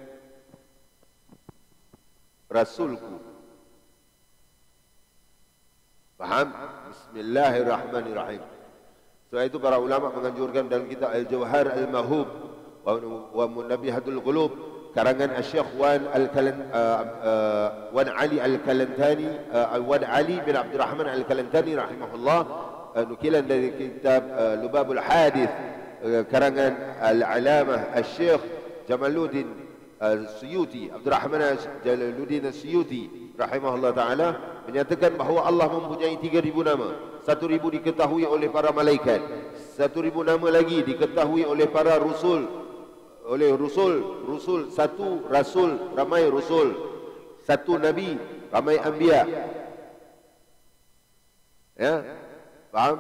rasulku. Faham? Bismillahirrahmanirrahim. Sebab itu para ulama menganjurkan dalam kitab Al-Jawhar Al-Mahub wa Munabbihatul Qulub karangan Asy-Syaikh Wan Al-Kalan uh, uh, Wan Ali Al-Kalantani uh, Wan Ali bin Abdul Rahman Al-Kalantani rahimahullah, uh, nukilan dari kitab uh, Lubabul Hadith uh, karangan Al-Alamah Asy-Syaikh Jamaluddin As-Suyuti, Abdul Rahman Jalaluddin As-Suyuti rahimahullah taala menyatakan bahawa Allah mempunyai tiga ribu nama. Satu ribu diketahui oleh para malaikat, satu ribu nama lagi diketahui oleh para rusul, oleh rusul, rusul satu rasul ramai rusul, satu nabi ramai anbiya. Ya, faham?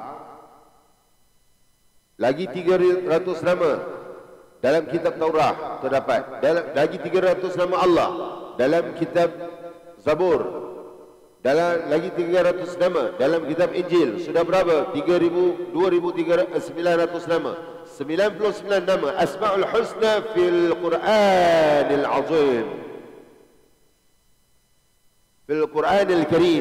Lagi tiga ratus nama dalam kitab Taurat terdapat, dalam, lagi tiga ratus nama Allah dalam kitab Zabur, dalam lagi tiga ratus nama dalam kitab Injil. Sudah berapa? tiga ribu, dua ribu sembilan ratus nama. sembilan puluh sembilan nama Asma'ul Husna fil Qur'anil Azim, fil Qur'anil Karim.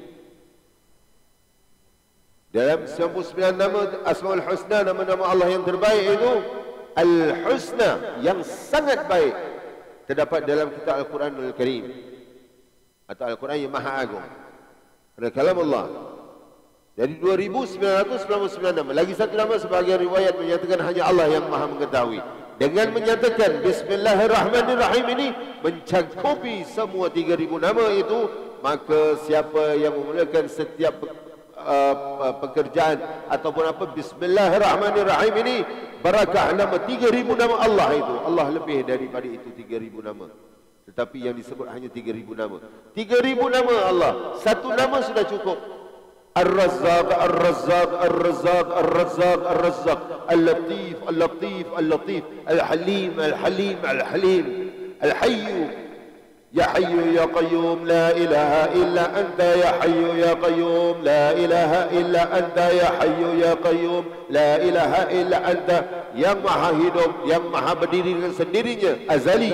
Dalam sembilan puluh sembilan nama Asma'ul Husna, nama-nama Allah yang terbaik itu Al-Husna, yang sangat baik, terdapat dalam kitab Al-Quranul Karim atau Al-Quran yang Maha Agung. Kerana kalam Allah. Jadi dua ribu sembilan ratus sembilan puluh sembilan nama. Lagi satu nama sebagian riwayat menyatakan hanya Allah yang Maha mengetahui. Dengan menyatakan Bismillahirrahmanirrahim ini mencakupi semua tiga ribu nama itu, maka siapa yang memulakan setiap uh, pekerjaan ataupun apa Bismillahirrahmanirrahim ini, barakah nama tiga ribu nama Allah itu. Allah lebih daripada itu tiga ribu nama. Tetapi yang disebut hanya tiga ribu nama. tiga ribu nama Allah. Satu nama sudah cukup. Ar-Razzaq, Ar-Razzaq, Ar-Razzaq, Ar-Razzaq, Ar-Razzaq, Al-Latif, Al-Latif, Al-Latif, Al-Halim, Al-Halim, Al-Halim, Al-Hayyu, Ya Hayyu Ya Qayyum, La ilaha illa anta Ya Hayyu Ya Qayyum, La ilaha illa anta Ya Hayyu Ya Qayyum, La ilaha illa anta, yang maha hidup, yang maha berdiri dengan sendirinya, azali.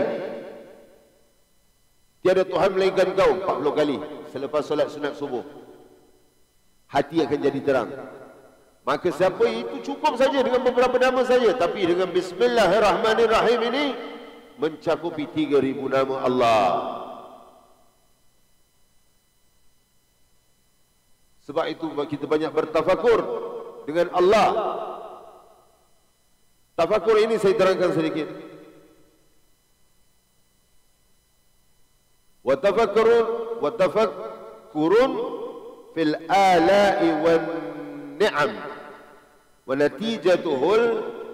Tiada Tuhan melainkan kau, empat puluh kali selepas solat sunat subuh. Hati akan jadi terang. Maka siapa itu cukup saja dengan beberapa nama saja, tapi dengan Bismillahirrahmanirrahim ini mencakupi tiga ribu nama Allah. Sebab itu kita banyak bertafakur dengan Allah. Tafakur ini saya terangkan sedikit. Wa tafakkurun wa tafakkurun fil ala'i wan ni'am wa natijatuhul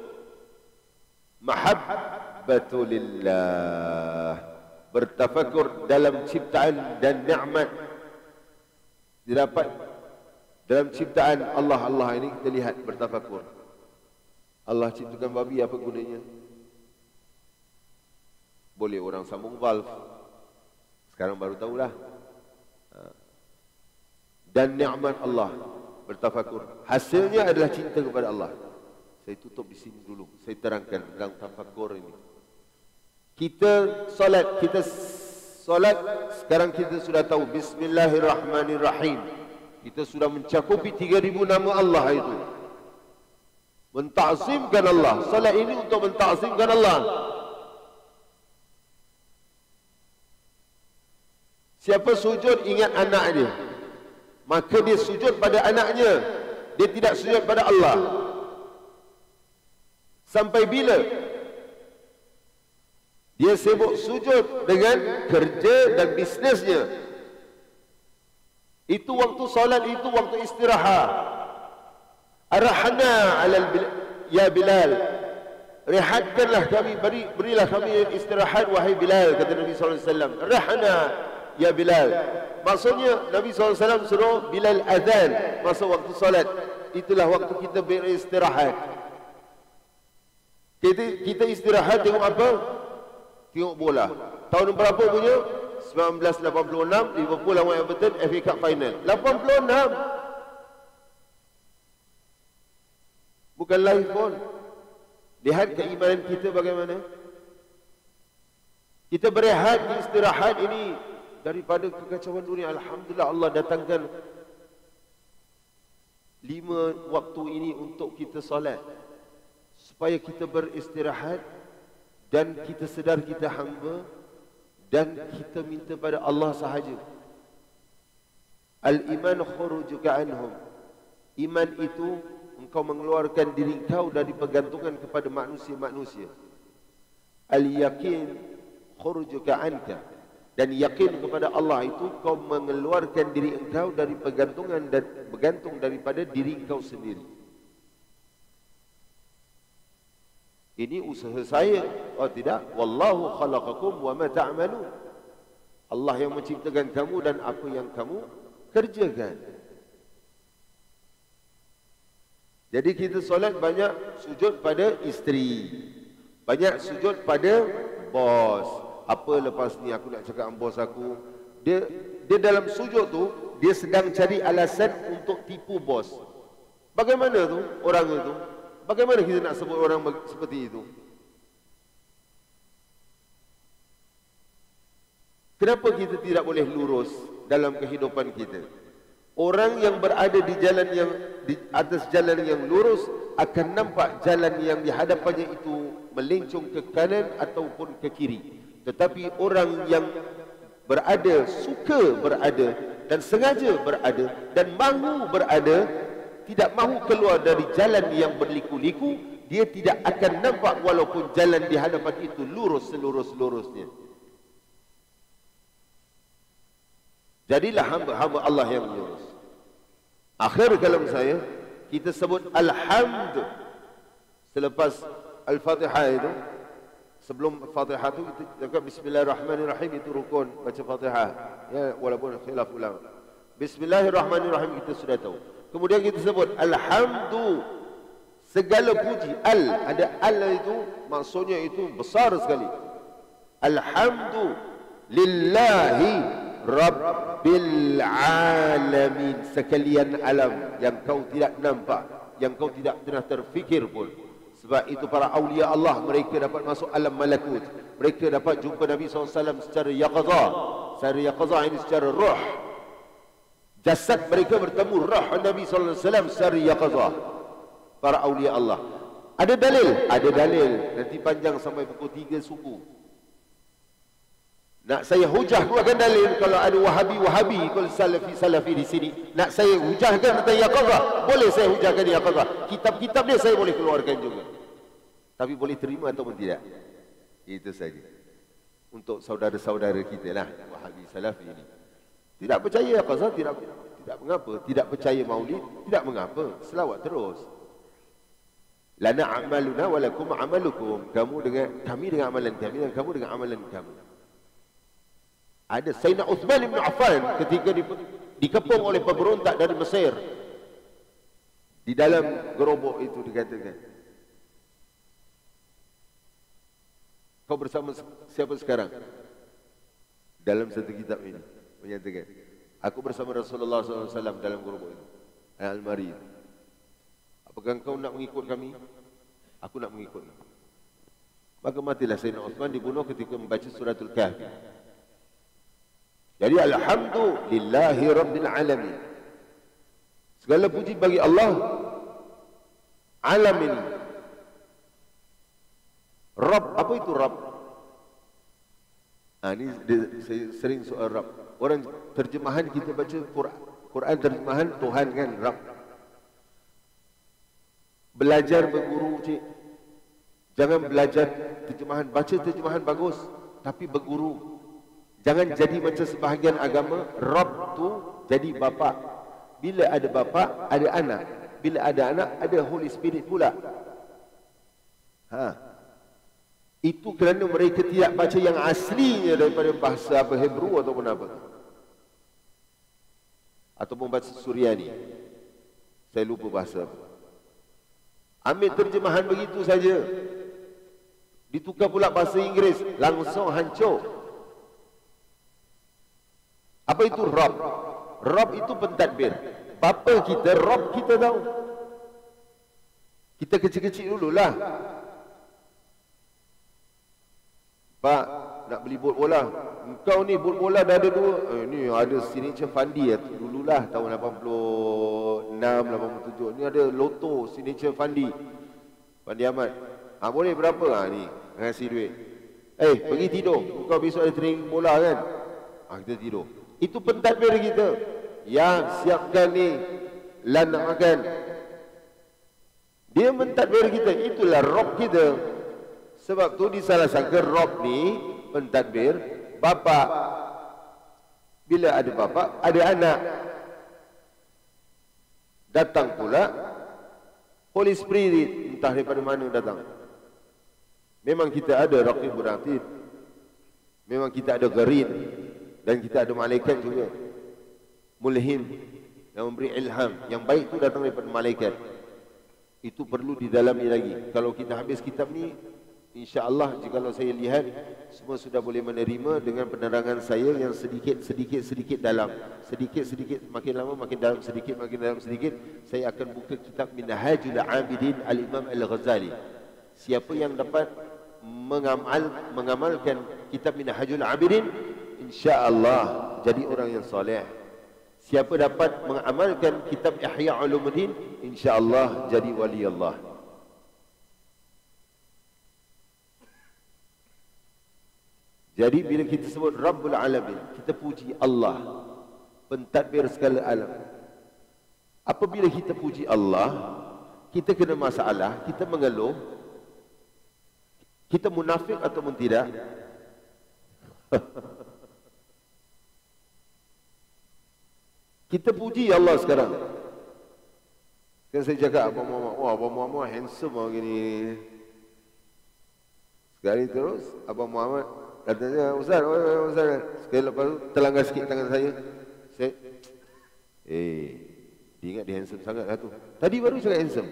mahabbatu lillah. Bertafakur dalam ciptaan dan nikmat didapat dalam ciptaan Allah. Allah ini kita lihat, bertafakur. Allah ciptakan babi, apa gunanya? Boleh orang sambung valve, sekarang baru tahulah. Dan nikmat Allah, bertafakur. Hasilnya adalah cinta kepada Allah. Saya tutup di sini dulu. Saya terangkan tentang tafakur ini. Kita solat, kita solat sekarang kita sudah tahu Bismillahirrahmanirrahim. Kita sudah mencakupi tiga ribu nama Allah itu. Mentakzimkan Allah. Solat ini untuk mentakzimkan Allah. Siapa sujud ingat anak dia, maka dia sujud pada anaknya. Dia tidak sujud pada Allah. Sampai bila dia sibuk sujud dengan kerja dan bisnesnya, itu waktu solat, itu waktu istirahat. Arahna alal bil- ya Bilal, rehatkanlah kami, beri, berilah kami istirahat wahai Bilal, kata Nabi sallallahu alaihi wasallam. Arahna ya Bilal. Maksudnya Nabi sallallahu alaihi wasallam suruh Bilal azan masa waktu solat. Itulah waktu kita beristirahat. Kita, kita istirahat tengok apa? Tengok bola. Tahun berapa punya? seribu sembilan ratus lapan puluh enam, Liverpool lawan Everton, F A Cup final. lapan puluh enam. Bukan live pun. Lihat keimanan kita bagaimana. Kita berehat, istirahat ini daripada kekacauan dunia. Alhamdulillah Allah datangkan lima waktu ini untuk kita solat, supaya kita beristirahat dan kita sedar kita hamba dan kita minta pada Allah sahaja. Al-iman khurujuka anhum. Iman itu engkau mengeluarkan diri engkau dari pergantungan kepada manusia-manusia. Al-yakin khurujuka anka. Dan yakin kepada Allah itu kau mengeluarkan diri engkau dari pergantungan dan bergantung daripada diri engkau sendiri. Ini usaha saya. Oh tidak, wallahu khalaqakum wa ma ta'malun. Allah yang menciptakan kamu dan apa yang kamu kerjakan. Jadi kita solat banyak sujud pada isteri, banyak sujud pada bos. Apa lepas ni aku nak cakap dengan bos aku, dia dia dalam sujud tu dia sedang cari alasan untuk tipu bos. Bagaimana tu orang itu? Bagaimana kita nak sebut orang seperti itu? Kenapa kita tidak boleh lurus dalam kehidupan kita? Orang yang berada di jalan yang di atas jalan yang lurus akan nampak jalan yang di hadapannya itu melencong ke kanan ataupun ke kiri. Tetapi orang yang berada, suka berada dan sengaja berada dan mahu berada, tidak mahu keluar dari jalan yang berliku-liku, dia tidak akan nampak walaupun jalan di hadapan itu lurus selurus-lurusnya. Jadilah hamba-hamba Allah yang lurus. Akhir kalam saya, kita sebut Alhamd selepas Al-Fatihah itu. Sebelum Fatihah itu kita cakap Bismillahirrahmanirrahim, itu rukun baca Fatihah. Ya, walaupun khilaf ulama. Bismillahirrahmanirrahim kita sudah tahu. Kemudian kita sebut Alhamdu, segala puji. Al, ada al itu maksudnya itu besar sekali. Alhamdu lillahi rabbil alamin, sekalian alam yang kau tidak nampak, yang kau tidak pernah terfikir pun. Sebab itu para awliya Allah, mereka dapat masuk alam malakut. Mereka dapat jumpa Nabi sallallahu alaihi wasallam secara yaqazah. Secara yaqazah ini secara roh. Jasad mereka bertemu roh Nabi sallallahu alaihi wasallam secara yaqazah. Para awliya Allah. Ada dalil? Ada dalil. Nanti panjang sampai pukul tiga suku. Nak saya hujah keluarkan dalil. Kalau ada wahabi-wahabi, kalau salafi-salafi di sini, nak saya hujahkan tentang yaqazah, boleh saya hujahkan yaqazah. Kitab-kitab dia saya boleh keluarkan juga. Tapi boleh terima ataupun tidak, itu saja. Untuk saudara-saudara kita lah, wahabi salafi ini. Tidak percaya yaqazah, tidak tidak mengapa. Tidak percaya maulid, tidak mengapa. Selawat terus. Lana amaluna walakum amalukum. Kamu dengan kami dengan amalan kami, dan kamu dengan amalan kamu. Ada Sayyidina Uthman bin Affan ketika dikepung oleh pemberontak dari Mesir. Di dalam gerobok itu dikatakan, kau bersama siapa sekarang? Dalam satu kitab ini menyatakan, aku bersama Rasulullah sallallahu alaihi wasallam dalam gerobok itu, almari itu. Apakah kau nak mengikut kami? Aku nak mengikut. Maka matilah Sayyidina Uthman, dibunuh ketika membaca suratul Kahfi. Jadi alhamdulillahi rabbil alamin. Segala puji bagi Allah alam ini. Rabb, apa itu Rabb? Ah, ini saya sering soal Rabb. Orang terjemahan kita baca Quran, Quran terjemahan Tuhan kan, Rabb. Belajar berguru, cik. Jangan belajar terjemahan, baca terjemahan bagus, tapi berguru. Jangan jadi macam sebahagian agama, Rabb tu jadi bapa. Bila ada bapa, ada anak. Bila ada anak, ada Holy Spirit pula. Ha. Itu kerana mereka tidak baca yang aslinya daripada bahasa apa, Hebrew ataupun apa. Ataupun bahasa Suryani. Saya lupa bahasa apa. Ambil terjemahan begitu saja. Ditukar pula bahasa Inggeris, langsung hancur. Apa itu Rabb? Rabb itu pentadbir. Bapa kita, Rabb kita tahu. Kita kecil-kecil dululah. Pak, nak beli bot bola. Engkau ni bot bola dah ada dua. Eh, ni ada signature Fandi ya. Dululah tahun lapan puluh enam, lapan puluh tujuh. Ni ada loto, signature Fandi. Fandi Ahmad. Ha, boleh berapa? Ha, ni, kasih duit. Eh, pergi tidur. Kau besok ada training bola kan? Ha, kita tidur. Itu pentadbir kita. Yang siapkan ni, lan nak makan. Dia mentadbir kita. Itulah rob kita. Sebab tu disalah sangka rob ni, pentadbir, bapa. Bila ada bapa, ada anak. Datang pula Holy Spirit, entah daripada mana datang. Memang kita ada Raqibur Atid, memang kita ada Gharin, dan kita ada malaikat juga, mulhim, yang memberi ilham. Yang baik itu datang daripada malaikat. Itu perlu didalami lagi. Kalau kita habis kitab ni, insya-Allah, jikalau saya lihat semua sudah boleh menerima dengan penerangan saya yang sedikit sedikit sedikit dalam, sedikit sedikit makin lama makin dalam, sedikit makin dalam sedikit. Saya akan buka kitab Minhajul Abidin Al-Imam Al-Ghazali. Siapa yang dapat mengamal mengamalkan kitab Minhajul Abidin, insya-Allah jadi orang yang soleh. Siapa dapat mengamalkan kitab Ihya Ulumuddin, insya-Allah jadi wali Allah. Jadi bila kita sebut Rabbul Alamin, kita puji Allah, pentadbir segala alam. Apabila kita puji Allah, kita kena masalah, kita mengeluh, kita munafik ataupun tidak? Kita puji Allah sekarang. Kan saya cakap Abang Muhammad, wah Abang Muhammad handsome lah gini. Sekali terus Abang Muhammad katanya, Ustaz, Ustaz, sekali lepas tu terlanggar sikit tangan saya. Saya, eh, dia ingat dia handsome sangat lah tu. Tadi baru cakap handsome.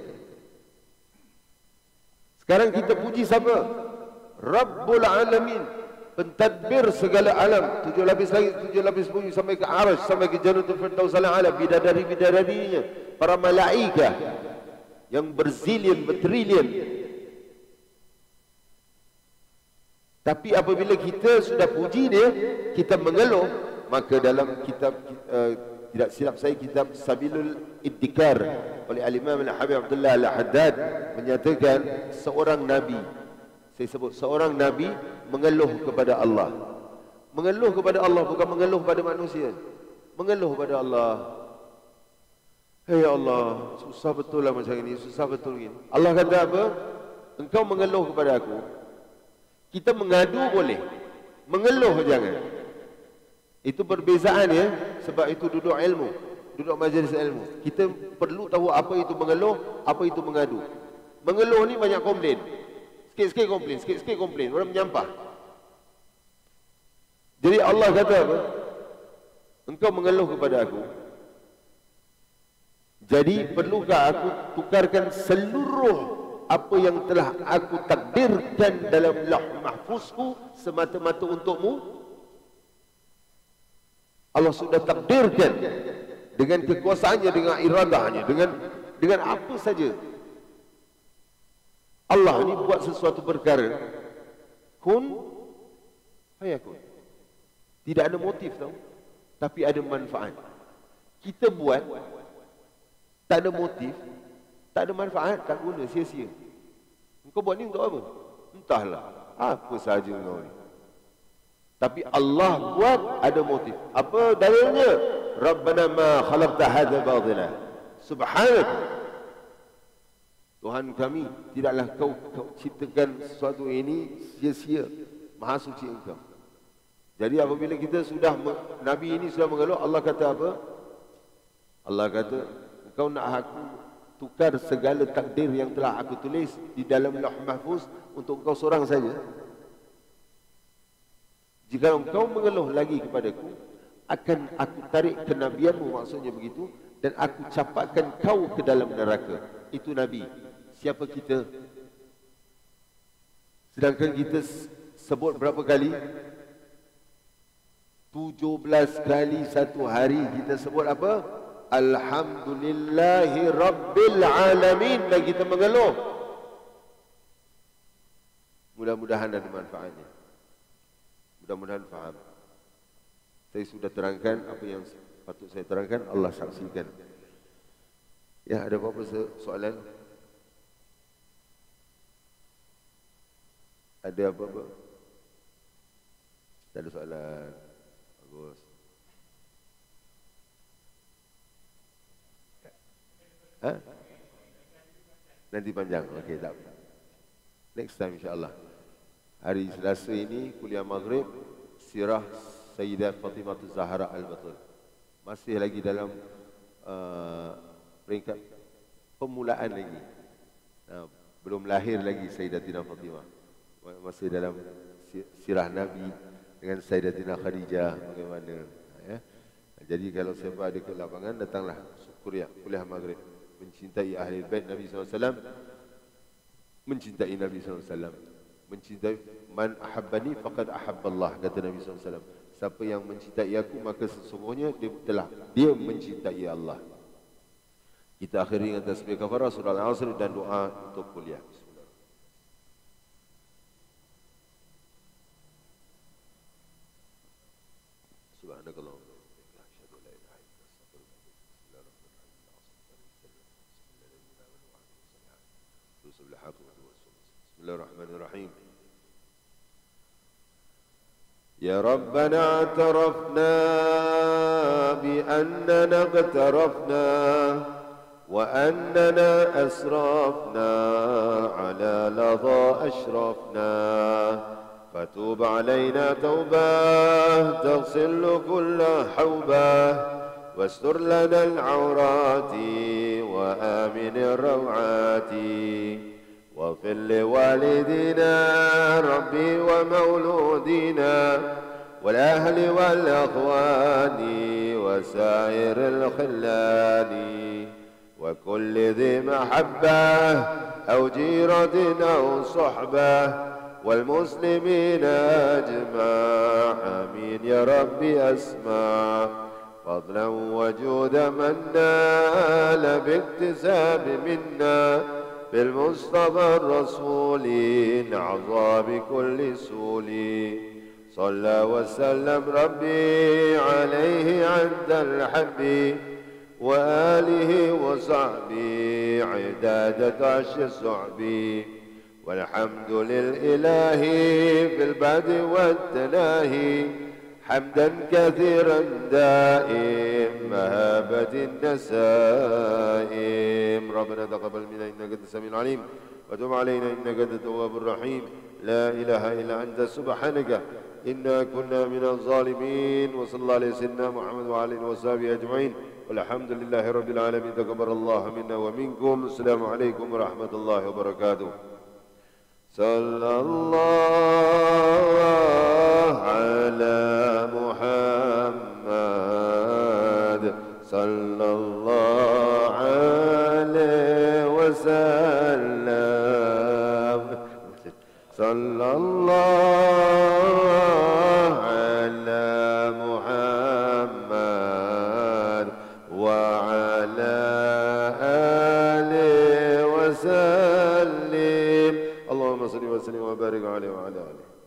Sekarang kita puji siapa? Rabbul Alamin, pentadbir segala alam. Tujuh lapis langit, tujuh lapis bumi, sampai ke Arsh, sampai ke Jannatul Firdaus al-A'la, bidadari-bidadarinya, para malaikah yang berzilion, bertrilion. Tapi apabila kita sudah puji dia, kita mengeluh, maka dalam kitab, uh, tidak silap saya, kitab Sabilul Iddikar oleh Al-Imam Al-Habib Abdullah Al-Haddad menyatakan seorang Nabi, saya sebut seorang Nabi mengeluh kepada Allah. Mengeluh kepada Allah, bukan mengeluh pada manusia. Mengeluh kepada Allah. Hei Allah, susah betul lah macam ini, susah betul ini. Allah kata apa? Engkau mengeluh kepada aku. Kita mengadu boleh, mengeluh jangan. Itu perbezaan ya. Sebab itu duduk ilmu, duduk majlis ilmu, kita perlu tahu apa itu mengeluh, apa itu mengadu. Mengeluh ni banyak komplain, sikit-sikit komplain, sikit-sikit komplain, orang menyampah. Jadi Allah kata apa? Engkau mengeluh kepada aku, jadi perlukah aku tukarkan seluruh apa yang telah aku takdirkan dalam lauh mahfuzku semata-mata untukmu? Allah sudah takdirkan dengan kekuasaannya, dengan iradahnya, dengan dengan apa saja. Allah ni buat sesuatu perkara, kun fayakun. Tidak ada motif tau, tapi ada manfaat. Kita buat tak ada motif, tak ada manfaat, tak guna, sia-sia. Engkau buat ni untuk apa? Entahlah, apa saja engkau ni. Tapi Allah buat ada motif. Apa dalilnya? Rabbana ma khalaqta hadza batila. Subhanaka. Tuhan kami, tidaklah kau, kau ciptakan sesuatu ini sia-sia. Maha suci engkau. Jadi apabila kita sudah, Nabi ini sudah mengeluh, Allah kata apa? Allah kata, engkau nak aku tukar segala takdir yang telah aku tulis di dalam lauh mahfuz untuk engkau seorang saja. Jika engkau mengeluh lagi kepadaku, akan aku tarik kenabianmu, maksudnya begitu, dan aku capakkan kau ke dalam neraka. Itu Nabi. Siapa kita? Sedangkan kita sebut berapa kali? tujuh belas kali satu hari kita sebut apa? Alhamdulillahi Rabbil Alamin, dan kita mengeluh. Mudah-mudahan ada manfaatnya. Mudah-mudahan faham. Saya sudah terangkan apa yang patut saya terangkan, Allah saksikan. Ya, ada apa-apa soalan? Ada apa-apa? Tak ada soalan. Bagus. Ha? Nanti panjang. Okey, tak apa. Next time insya-Allah. Hari Selasa ini kuliah Maghrib Sirah Sayyidah Fatimah Zahra Al-Batul. Masih lagi dalam uh, peringkat permulaan lagi. Uh, belum lahir lagi Sayyidatina Fatimah. Masih dalam sirah Nabi dengan Sayyidatina Khadijah bagaimana, ya. Jadi kalau siapa ada ke lapangan, datanglah kuliah kuliah Maghrib. Mencintai ahli bait Nabi sallallahu alaihi wasallam, mencintai Nabi sallallahu alaihi wasallam, mencintai man ahabbani faqad ahabballah, kata Nabi sallallahu alaihi wasallam. Siapa yang mencintai aku maka sesungguhnya dia telah dia mencintai Allah. Kita akhiri dengan tasbih kafarah, surah Al-Asr dan doa untuk kuliah. Subhanakallah. Bismillahirrahmanirrahim. Ya Rabbana atarafna bi'annana اغترفنا وأننا أسرفنا على لظى أشرفنا فتوب علينا توبة تغسل كل حوبة واستر لنا العورات وآمن الروعات واغفر لوالدينا ربي ومولودينا والأهل والأخوان وسائر الخلان وكل ذي محبة أو جيرة أو صحبة والمسلمين أجمع آمين يا ربي أسمع فضلا وجود من نال باكتساب منا بالمصطفى الرسول نعظى بكل سول صلى وسلم ربي عليه عند الحب وآله وصحبه عدادة عش الصعب والحمد للإله في البعد والتناهي حمدا كثيرا دائم مهابة النسائم ربنا تقبل منا إنك أنت السميع العليم وتب علينا إنك أنت التواب الرحيم لا إله إلا أنت سبحانك إنا كنا من الظالمين وصلى الله على سيدنا محمد وعلى آله وصحبه أجمعين والحمد لله رب العالمين تقبل الله منا ومنكم السلام عليكم ورحمة الله وبركاته صلى الله على محمد صلى الله عليه وسلم صلى الله على محمد وعلى آله وسلم اللهم صل وسلم وبارك عليه وعلى آله